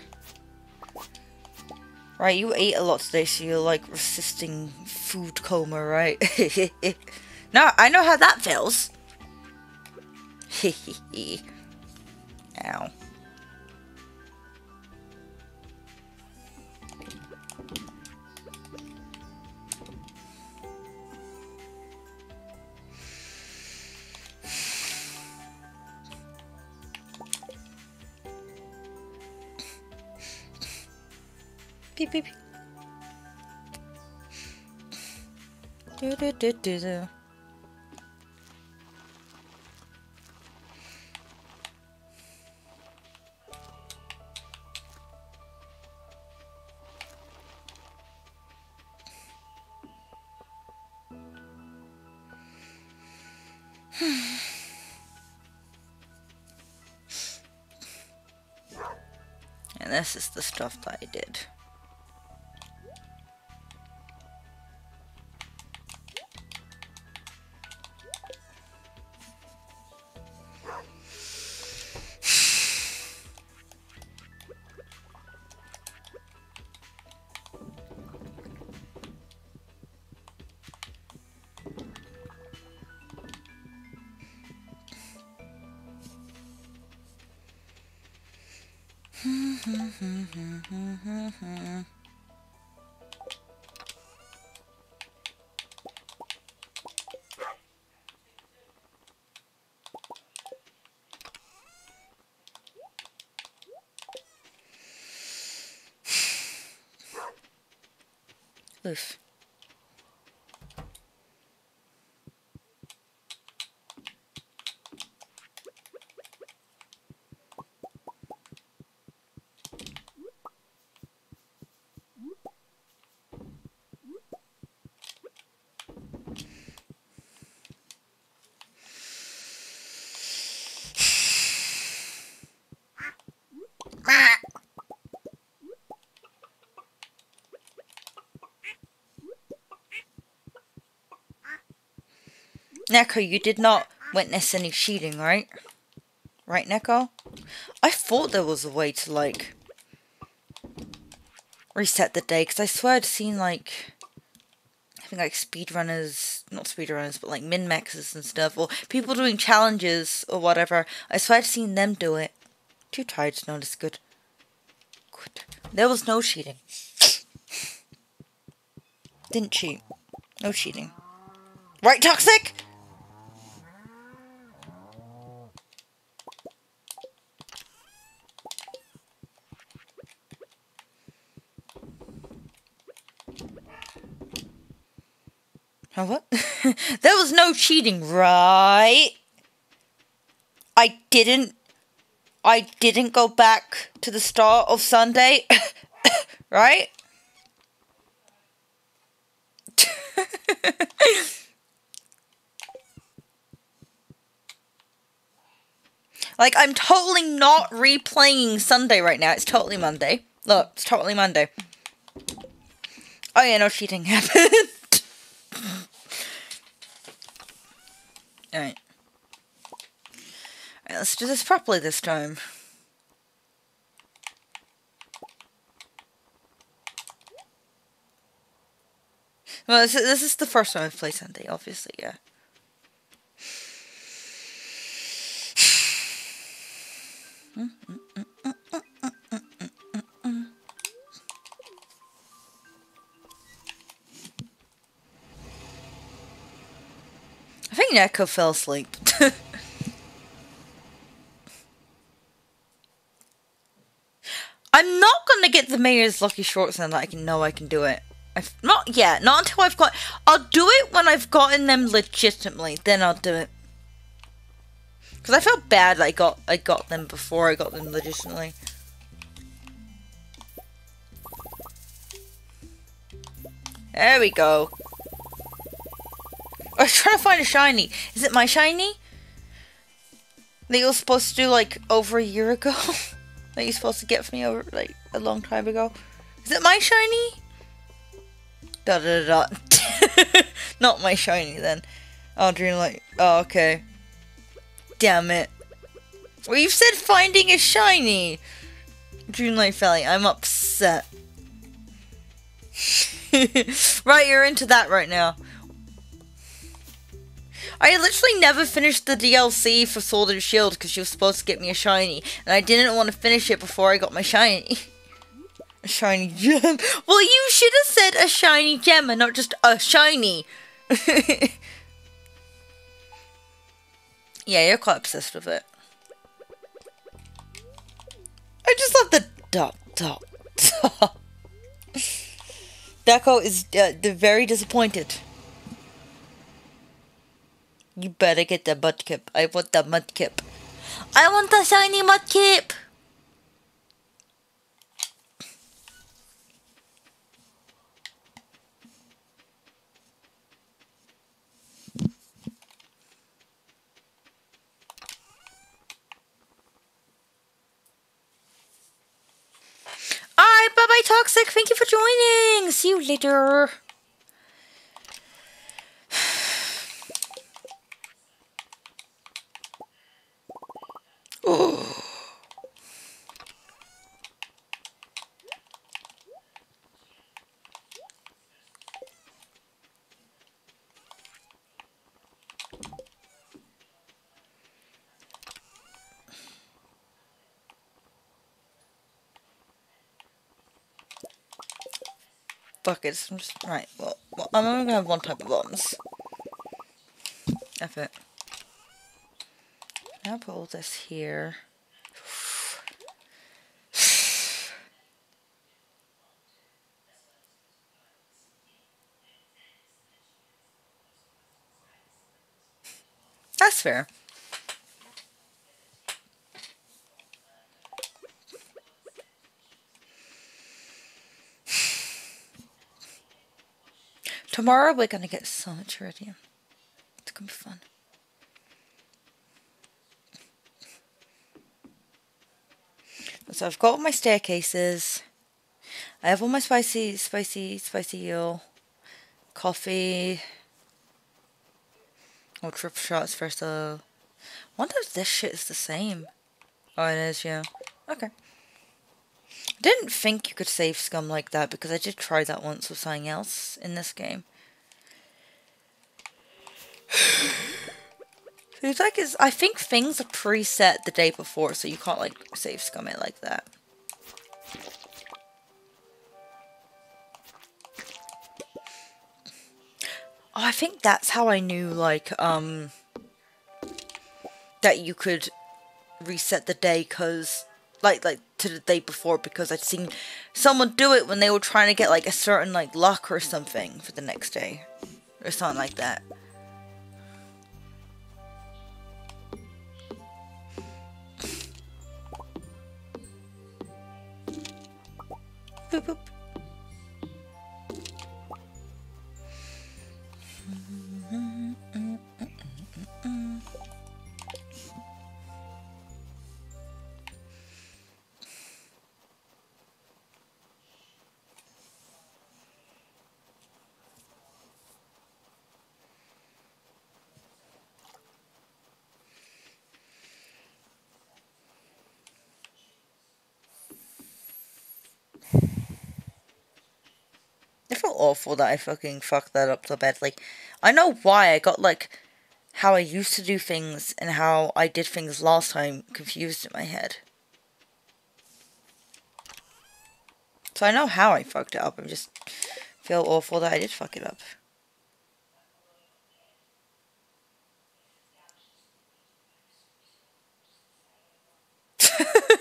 Right, you ate a lot today, so you're like resisting food coma, right? No, I know how that feels. Ow. Beep beep. Do do do do do. And this is the stuff that I did. Oof. Neko, you did not witness any cheating, right? Right, Neko? I thought there was a way to, like, reset the day, because I swear I'd seen, like, I think, like, speedrunners, not speedrunners, but, like, min-maxers and stuff, or people doing challenges, or whatever. I swear I'd seen them do it. Too tired to notice. Good. Good. There was no cheating. Didn't cheat. No cheating. Right, Toxic? Oh, what? There was no cheating, right? I didn't go back to the start of Sunday, right? Like, I'm totally not replaying Sunday right now. It's totally Monday. Look, it's totally Monday. Oh yeah, no cheating happened. Alright. Alright, let's do this properly this time. Well, this is the first time I've played Sunday, obviously, yeah. I think Neko fell asleep. I'm not gonna get the mayor's lucky shorts and I can do it. Not yet. Not until I've got... I'll do it when I've gotten them legitimately. Then I'll do it. Because I felt bad I got them before I got them legitimately. There we go. I was trying to find a shiny. Is it my shiny? That you were supposed to do like over a year ago? That you're supposed to get for me over like a long time ago? Is it my shiny? Da da da da. Not my shiny then. Oh, Dreamlight. Oh, okay. Damn it. Well, you said finding a shiny. Dreamlight Valley. I'm upset. Right, you're into that right now. I literally never finished the DLC for Sword and Shield because she was supposed to get me a shiny. And I didn't want to finish it before I got my shiny. A shiny gem. Well, you should have said a shiny gem and not just a shiny. Yeah, you're quite obsessed with it. I just love the dot dot dot. Deco is very disappointed. You better get the mudkip. I want the mudkip. I want the shiny mudkip! Alright, bye-bye Toxic. Thank you for joining. See you later. Oh. Fuck it. Right, well, I'm only gonna have one type of bombs. F it. Now put all this here. That's fair. Tomorrow we're gonna get so much iridium. It's gonna be fun. So I've got all my staircases. I have all my spicy eel. Coffee. Or triple shots first. I wonder if this shit is the same. Oh, it is, yeah. Okay. I didn't think you could save scum like that because I did try that once with something else in this game. It's like I think things are preset the day before, so you can't like save scum it like that. Oh, I think that's how I knew like that you could reset the day because like to the day before because I'd seen someone do it when they were trying to get like a certain like luck or something for the next day or something like that. Boop, boop. I feel awful that I fucking fucked that up so badly. I know why. I got like how I used to do things and how I did things last time confused in my head. So I know how I fucked it up. I just feel awful that I did fuck it up.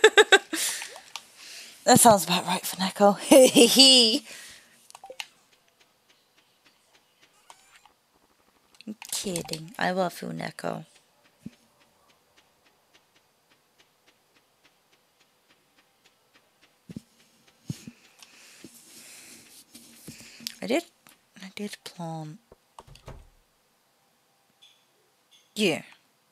That sounds about right for Neko. Hehe. kidding. I love you, Neko. I did plant. Yeah.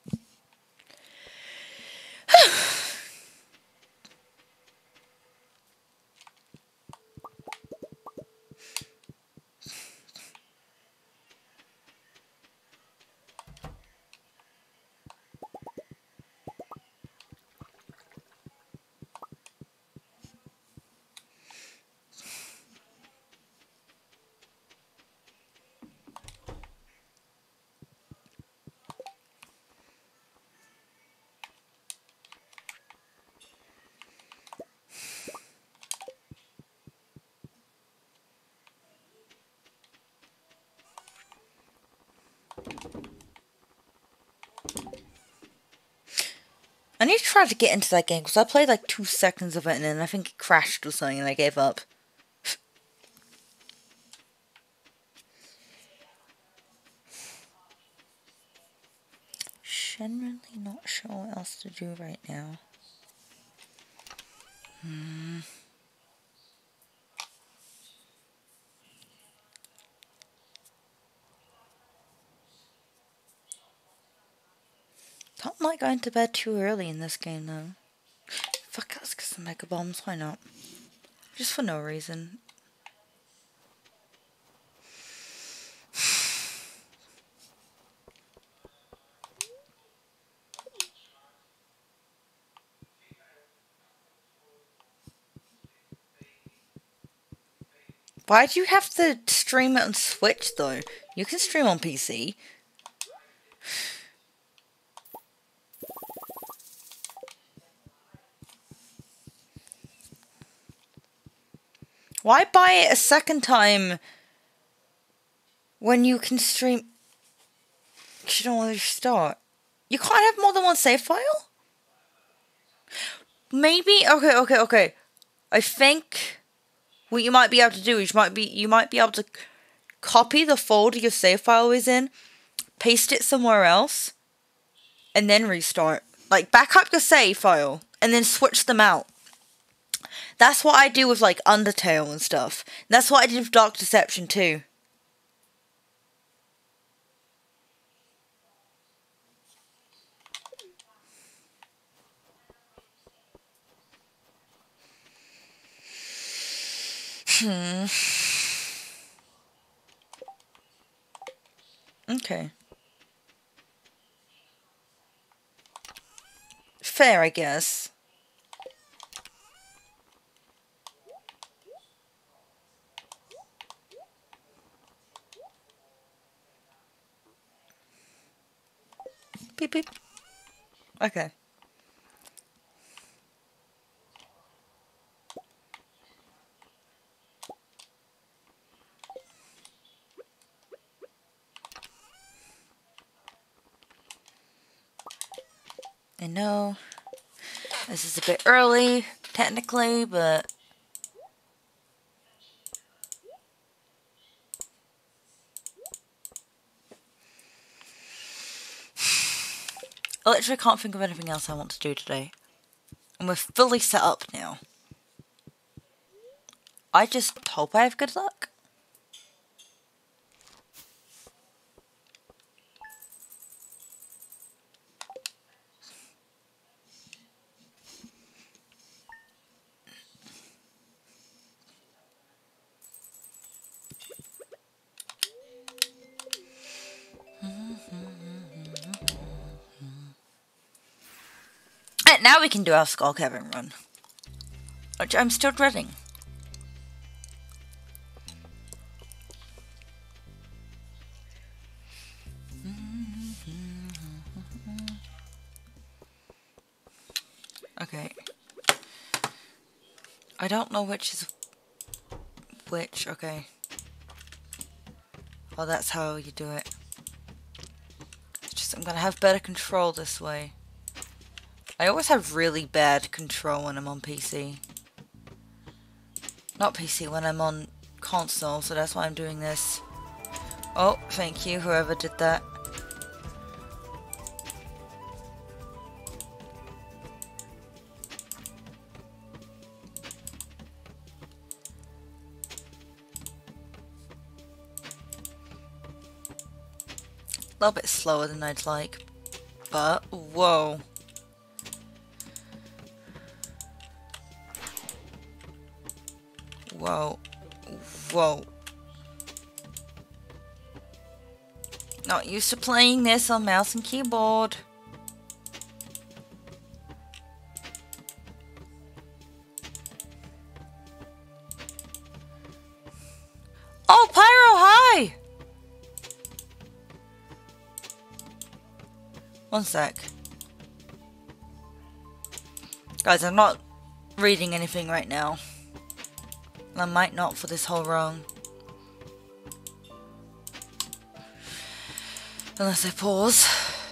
I need to try to get into that game because I played like 2 seconds of it and then I think it crashed or something and I gave up. Generally not sure what else to do right now. Don't like going to bed too early in this game though. Fuck, let's get some mega bombs, why not? Just for no reason. Why do you have to stream it on Switch though? You can stream on PC. Why buy it a second time when you can stream? You don't want to start. You can't have more than one save file? Maybe, okay. I think what you might be able to do is you might be able to copy the folder your save file is in, paste it somewhere else, and then restart. Like, back up your save file, and then switch them out. That's what I do with, like, Undertale and stuff. And that's what I did with Dark Deception, too. Okay. Fair, I guess. Beep beep. Okay. I know this is a bit early, technically, but I literally can't think of anything else I want to do today. And we're fully set up now. I just hope I have good luck. And now we can do our Skull Cavern run, which I'm still dreading. Okay. I don't know which is which. Okay. Oh, that's how you do it. It's just I'm gonna have better control this way. I always have really bad control when I'm on PC. Not PC, when I'm on console, so that's why I'm doing this. Oh, thank you, whoever did that. little bit slower than I'd like. But, whoa. Whoa. Whoa. Not used to playing this on mouse and keyboard. Oh, Pyro, hi! One sec. Guys, I'm not reading anything right now. I might not for this whole run. Unless I pause.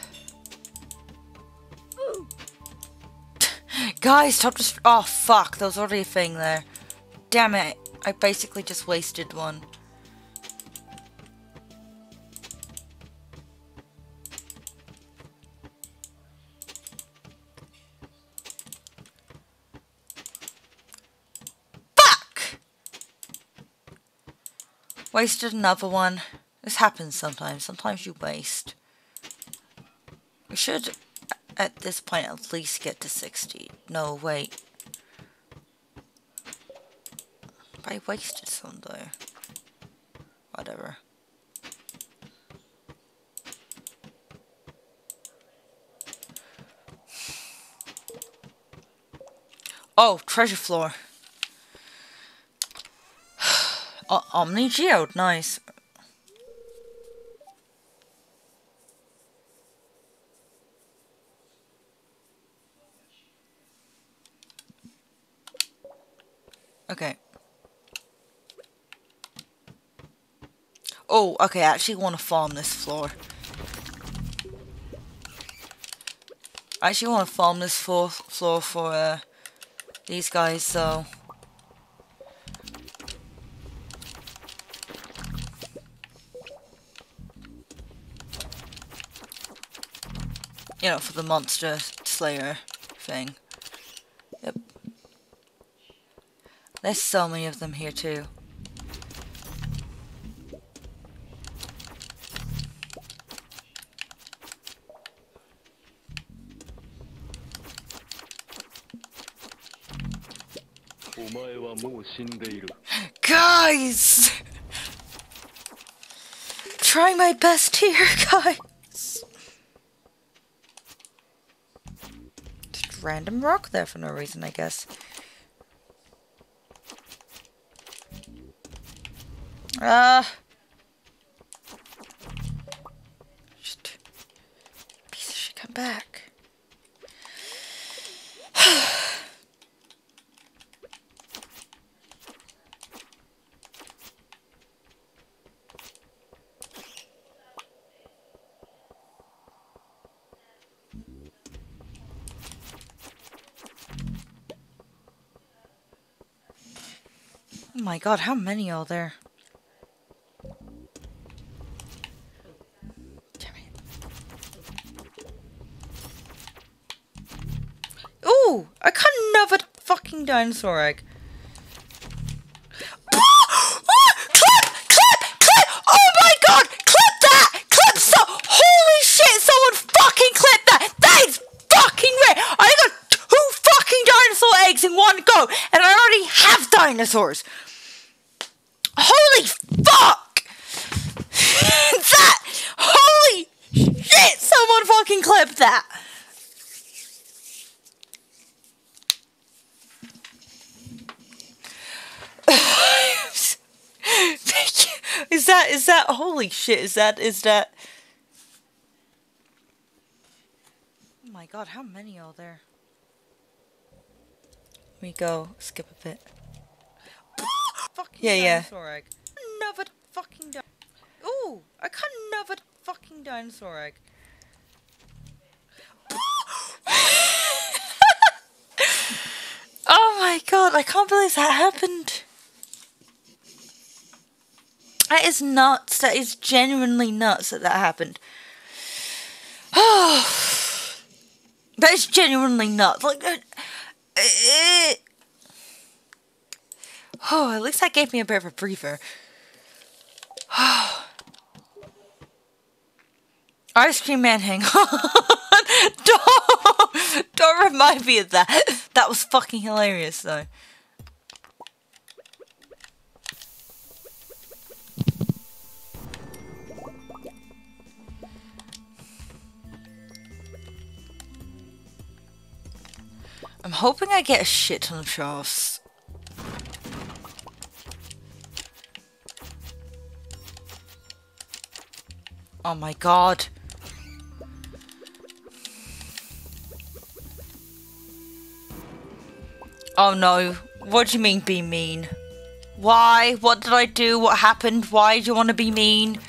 Guys, stop just... Oh, fuck. There was already a thing there. Damn it. I basically just wasted one. Wasted another one. This happens sometimes. Sometimes you waste. We should, at this point, at least get to 60. No, wait. But I wasted some, though. Whatever. Oh, treasure floor. Omni Geode, nice. Okay. Oh, okay, I actually want to farm this floor. I actually want to farm this floor for these guys, so... You know, for the monster slayer thing. Yep. There's so many of them here too. Guys! Trying my best here, guys. Just random rock there for no reason, I guess. Just piece of shit, come back. Oh my god, how many are there? Damn it. Ooh! I got another fucking dinosaur egg. Clip! Oh my god! Clip that! Clip so... Holy shit! Someone fucking clip that! That is fucking rare! I got 2 fucking dinosaur eggs in one go! And I already have dinosaurs! Holy fuck! That! Holy shit! Someone fucking clip that! Is that holy shit, is that oh my god, how many are there? Let me go skip a bit. Fucking dinosaur egg. Another fucking ooh, I got another fucking dinosaur egg. Oh my god, I can't believe that happened. That is nuts. That is genuinely nuts that happened. Oh, that is genuinely nuts. Like, oh, at least that gave me a bit of a breather. Ice cream man, hang on. Don't remind me of that. That was fucking hilarious, though. I'm hoping I get a shit ton of shafts. Oh my god. Oh no. What do you mean be mean? Why? What did I do? What happened? Why do you want to be mean?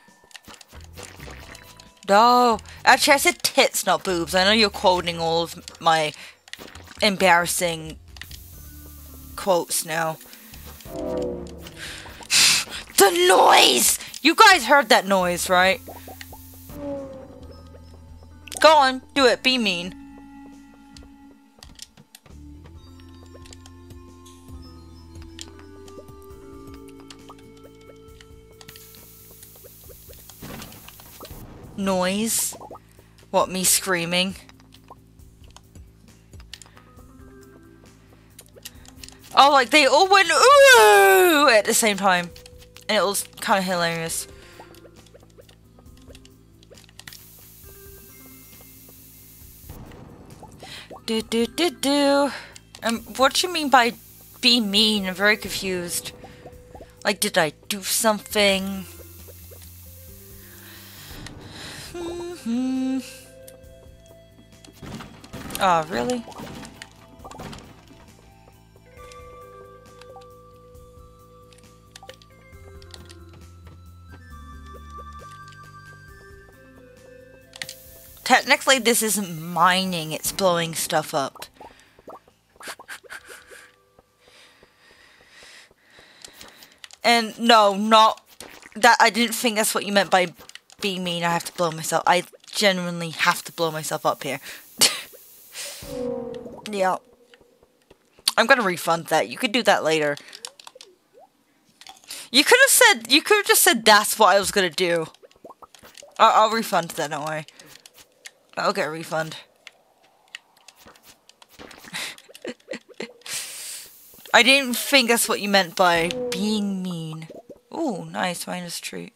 No. Actually, I said tits, not boobs. I know you're quoting all of my embarrassing quotes now. The noise! You guys heard that noise, right? Go on, do it. Be mean. Noise? What, me screaming? Oh, like they all went ooh at the same time. And it was kind of hilarious. Do. What do you mean by be mean? I'm very confused. Like, did I do something? Oh, really? Technically, this isn't mining, it's blowing stuff up. And no, not that. I didn't think that's what you meant by be mean. I have to blow myself. I genuinely have to blow myself up here. Yeah. I'm gonna refund that. You could do that later. You could have just said that's what I was gonna do. I'll refund that, don't worry. I'll get a refund. I didn't think that's what you meant by being mean. Ooh, nice, minus treat.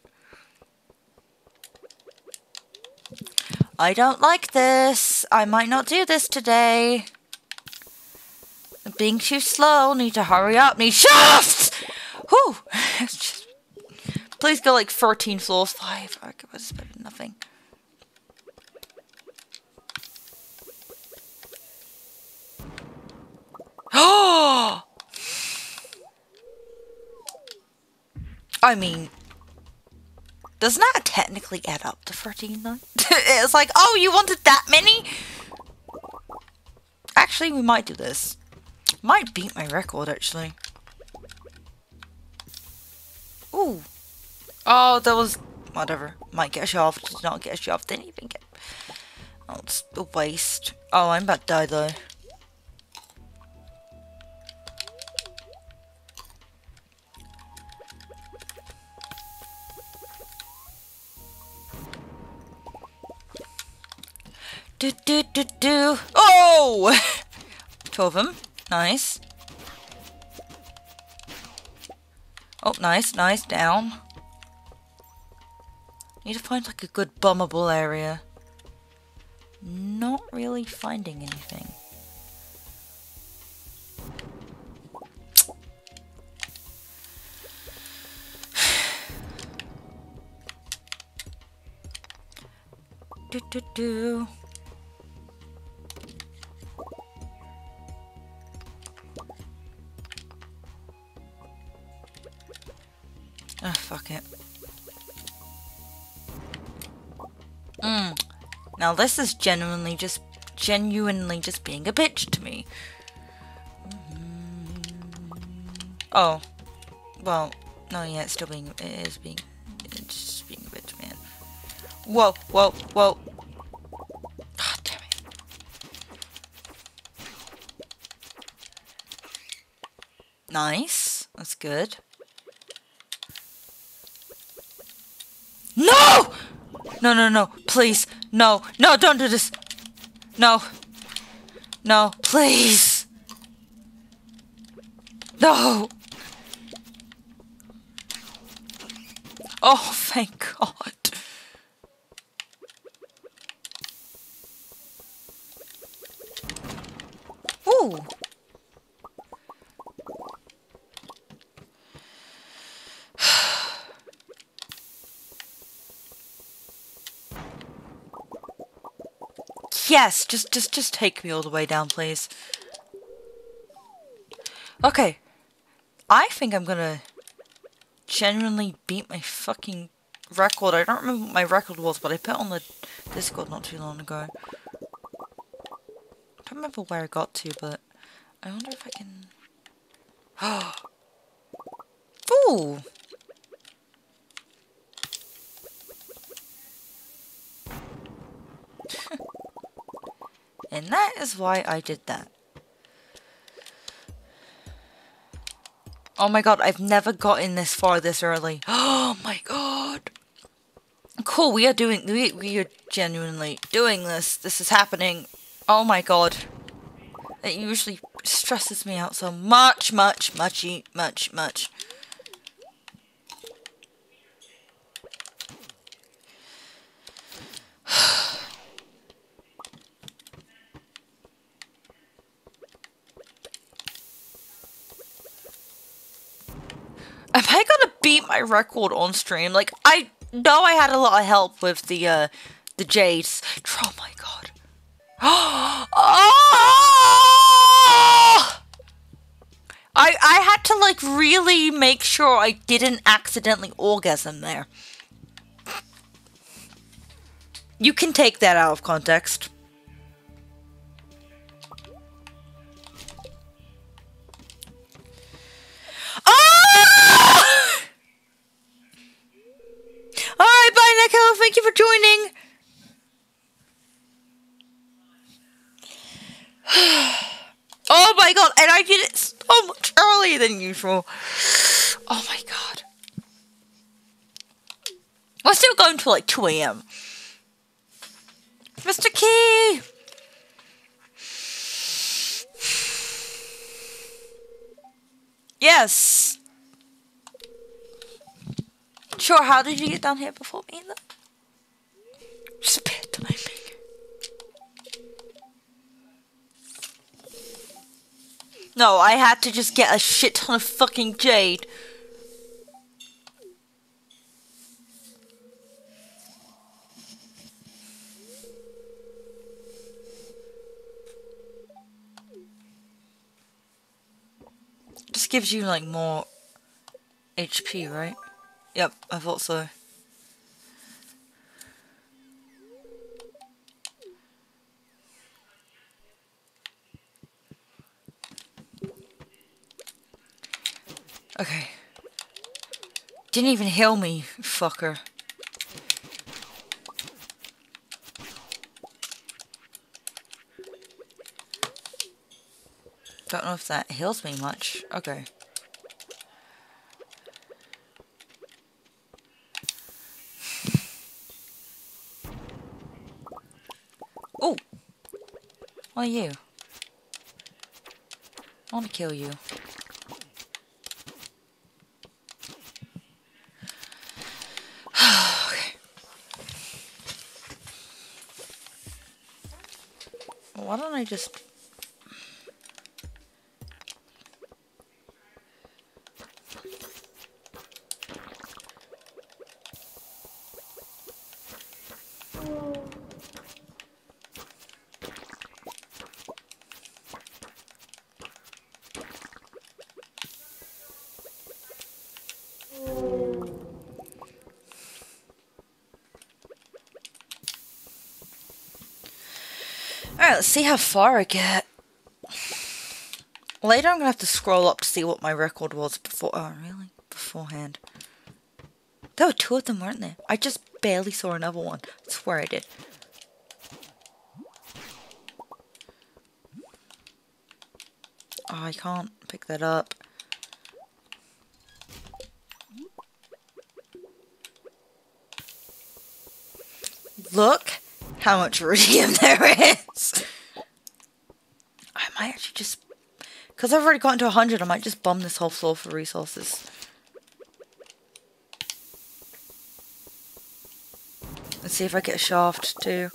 I don't like this. I might not do this today. I'm being too slow. Need to hurry up. Need shafts! Whew. Please go like 13 floors. 5. Okay, that's better than nothing. Oh! I mean, doesn't that technically add up to 13 though? It's like, oh, you wanted that many? Actually, we might do this. Might beat my record, actually. Ooh. Oh, that was... whatever. Might get a shaft. Did not get a shaft. Didn't even get... oh, it's a waste. Oh, I'm about to die, though. Do. Oh! 2 of them. Nice. Oh, nice. Down. Need to find like a good bummable area. Not really finding anything. Do. Ah, fuck it. Now this is genuinely just being a bitch to me. Oh. Well, no, yeah, it's just being a bitch, man. Whoa. God damn it. Nice. That's good. No! No, no, no. Please. No. No, don't do this. No. No. Please. No. Oh, thank God. Ooh. Yes, just take me all the way down, please. Okay. I think I'm gonna genuinely beat my fucking record. I don't remember what my record was, but I put it on the Discord not too long ago. I don't remember where I got to, but I wonder if I can... Ooh! And that is why I did that. Oh my god, I've never gotten this far this early. Oh my god. Cool, we are genuinely doing this. This is happening. Oh my god. It usually stresses me out so much. Am I gonna beat my record on stream? Like, I know I had a lot of help with the Jades. Oh my god. Oh! I had to, like, really make sure I didn't accidentally orgasm there. You can take that out of context. Oh! Alright, bye, Neko. Thank you for joining. Oh my god, and I did it so much earlier than usual. Oh my god. We're still going till like 2 AM. Mr. Key! Yes. Sure, how did you get down here before me then? Just bad timing. No, I had to just get a shit ton of fucking jade. Just gives you like more HP, right? Yep, I thought so. Okay. Didn't even heal me, fucker. Don't know if that heals me much. Okay. Oh! What are you? I want to kill you. Okay. Why don't I just... Alright, let's see how far I get. Later I'm gonna have to scroll up to see what my record was before. Oh, really? Beforehand. There were 2 of them, weren't there? I just barely saw another one. I swear I did. Oh, I can't pick that up. how much iridium there is. I might actually just... Because I've already gotten to 100, I might just bomb this whole floor for resources. Let's see if I get a shaft too.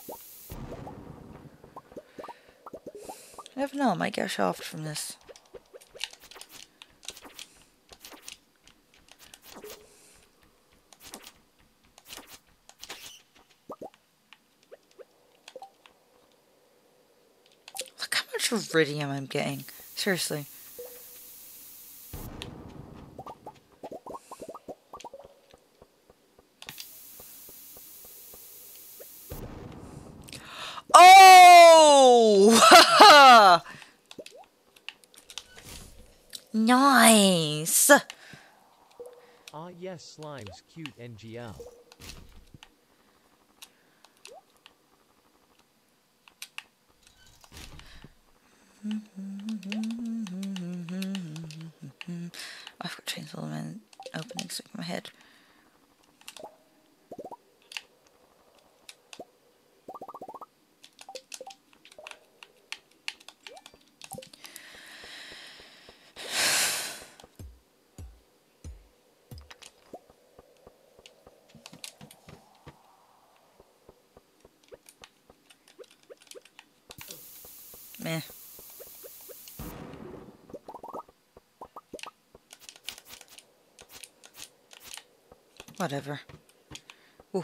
I never know, I might get a shaft from this. Look how much iridium I'm getting. Seriously. Oh! Nice! Ah yes, slime's cute NGL. I've got chainsaw man opening stuck in my head. Meh. Whatever. Ooh.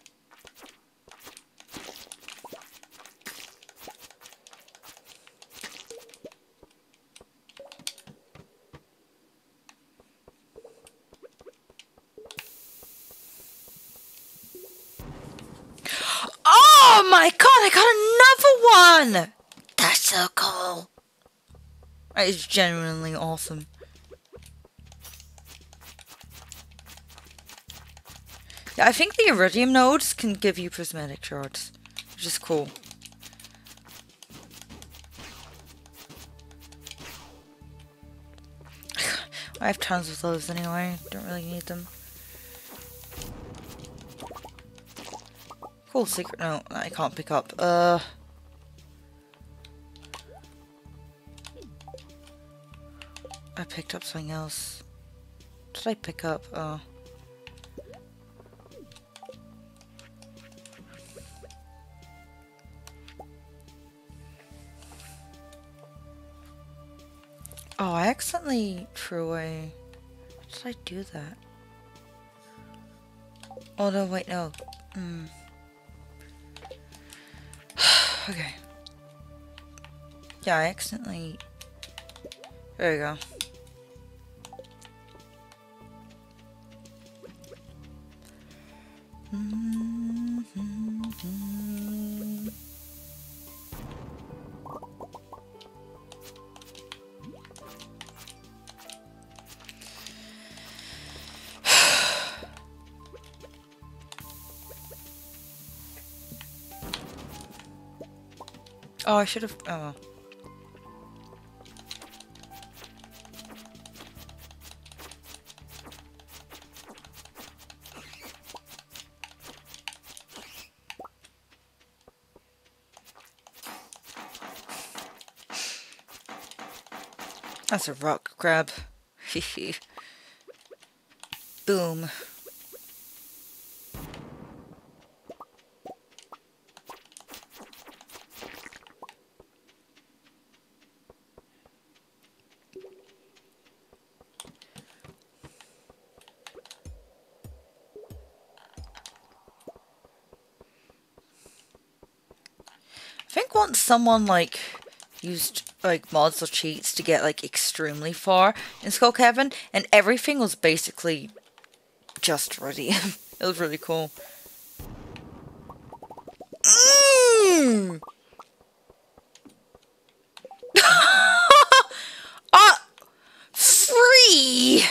Oh my god, I got another one! That's so cool. That is genuinely awesome. Yeah, I think the iridium nodes can give you prismatic shards, which is cool. I have tons of those anyway, don't really need them. Cool secret note that I can't pick up. I picked up something else. What did I pick up? Oh. Oh, I accidentally threw away... Why did I do that? Oh no, wait, no. Okay. Yeah, I accidentally... There you go. Oh, I should have... Oh. That's a rock grab. Boom. I think once someone like used like mods or cheats to get like extremely far in Skull Cavern, and everything was basically just iridium. It was really cool. Free!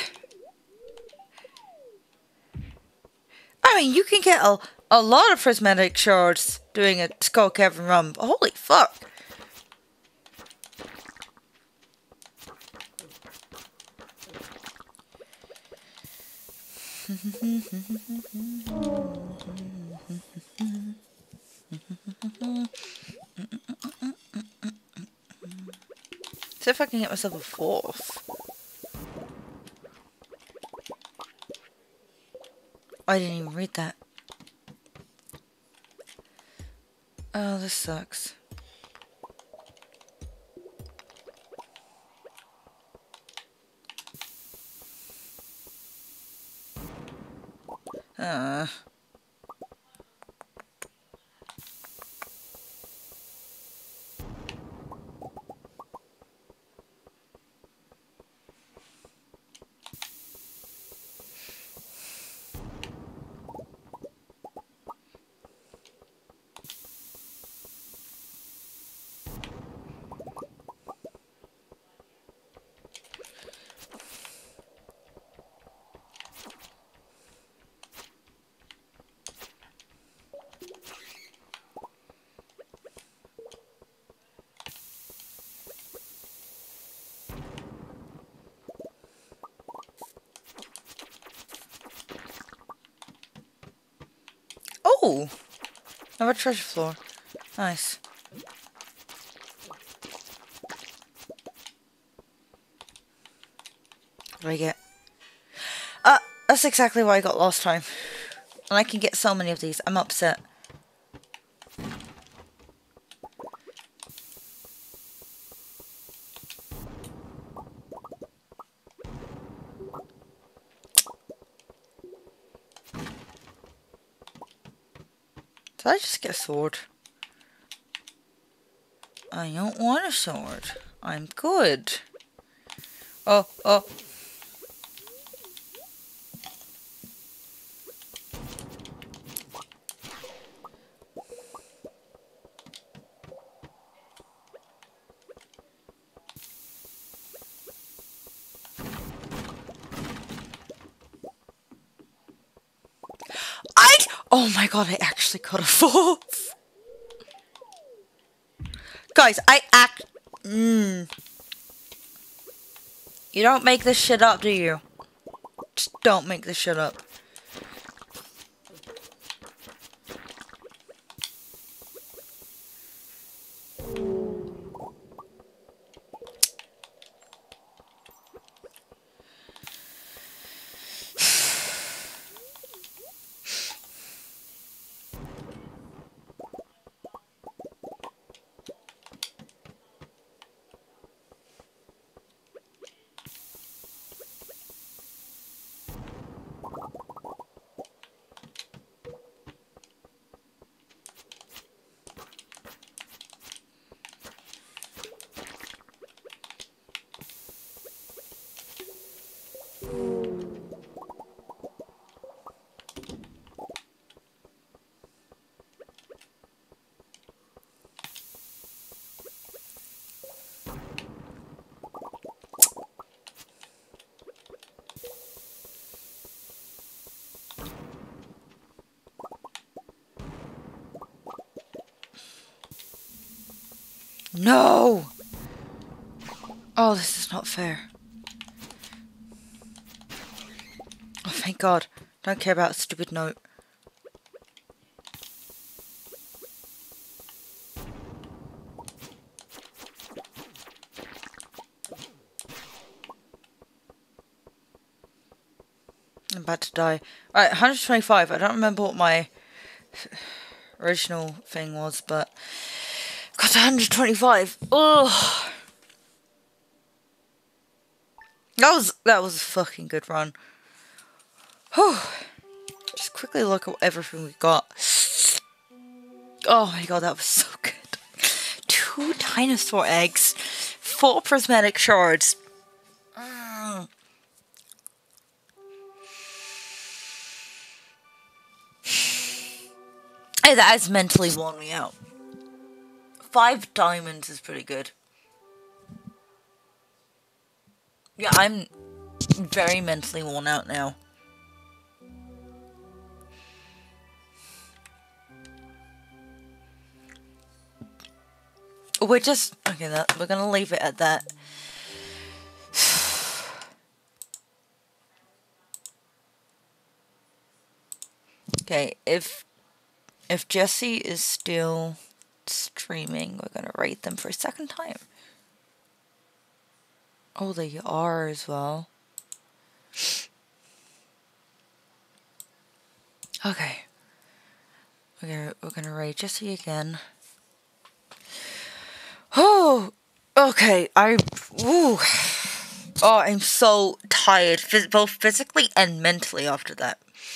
I mean, you can get a lot of prismatic shards doing a Skull Cavern run, but holy fuck. See if I can get myself a fourth. I didn't even read that. Oh, this sucks. Uh. Oh! Another treasure floor. Nice. What do I get? That's exactly what I got last time. And I can get so many of these. I'm upset. Did I just get a sword? I don't want a sword. I'm good. Oh. Oh my god, I actually got a fourth. Guys, You don't make this shit up, do you? Just don't make this shit up. No! Oh, this is not fair. Oh, thank God. Don't care about a stupid note. I'm about to die. Right, 125. I don't remember what my original thing was, but got 125. Oh, that was a fucking good run. Whew. Just quickly look at everything we got. Oh my god, that was so good. 2 dinosaur eggs, 4 prismatic shards. Hey, that has mentally worn me out. 5 diamonds is pretty good. Yeah, I'm very mentally worn out now. We're just... Okay, we're gonna leave it at that. Okay, if If Jesse is still streaming, we're gonna rate them for a second time. Oh, they are as well. Okay. We're gonna rate Jesse again. Oh, okay. Ooh. Oh, I'm so tired, both physically and mentally after that.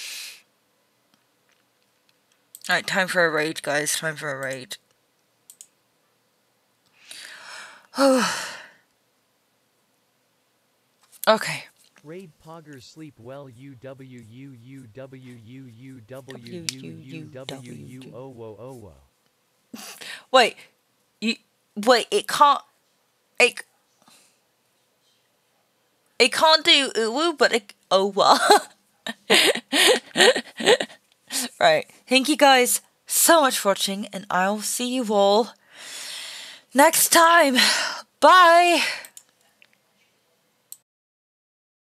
Alright, time for a raid, guys. Time for a raid. Okay. Raid poggers sleep well UWUUUWUUWUUWU Wait. Wait, it can't do uwu, but it Right. Thank you guys so much for watching, and I'll see you all next time. Bye!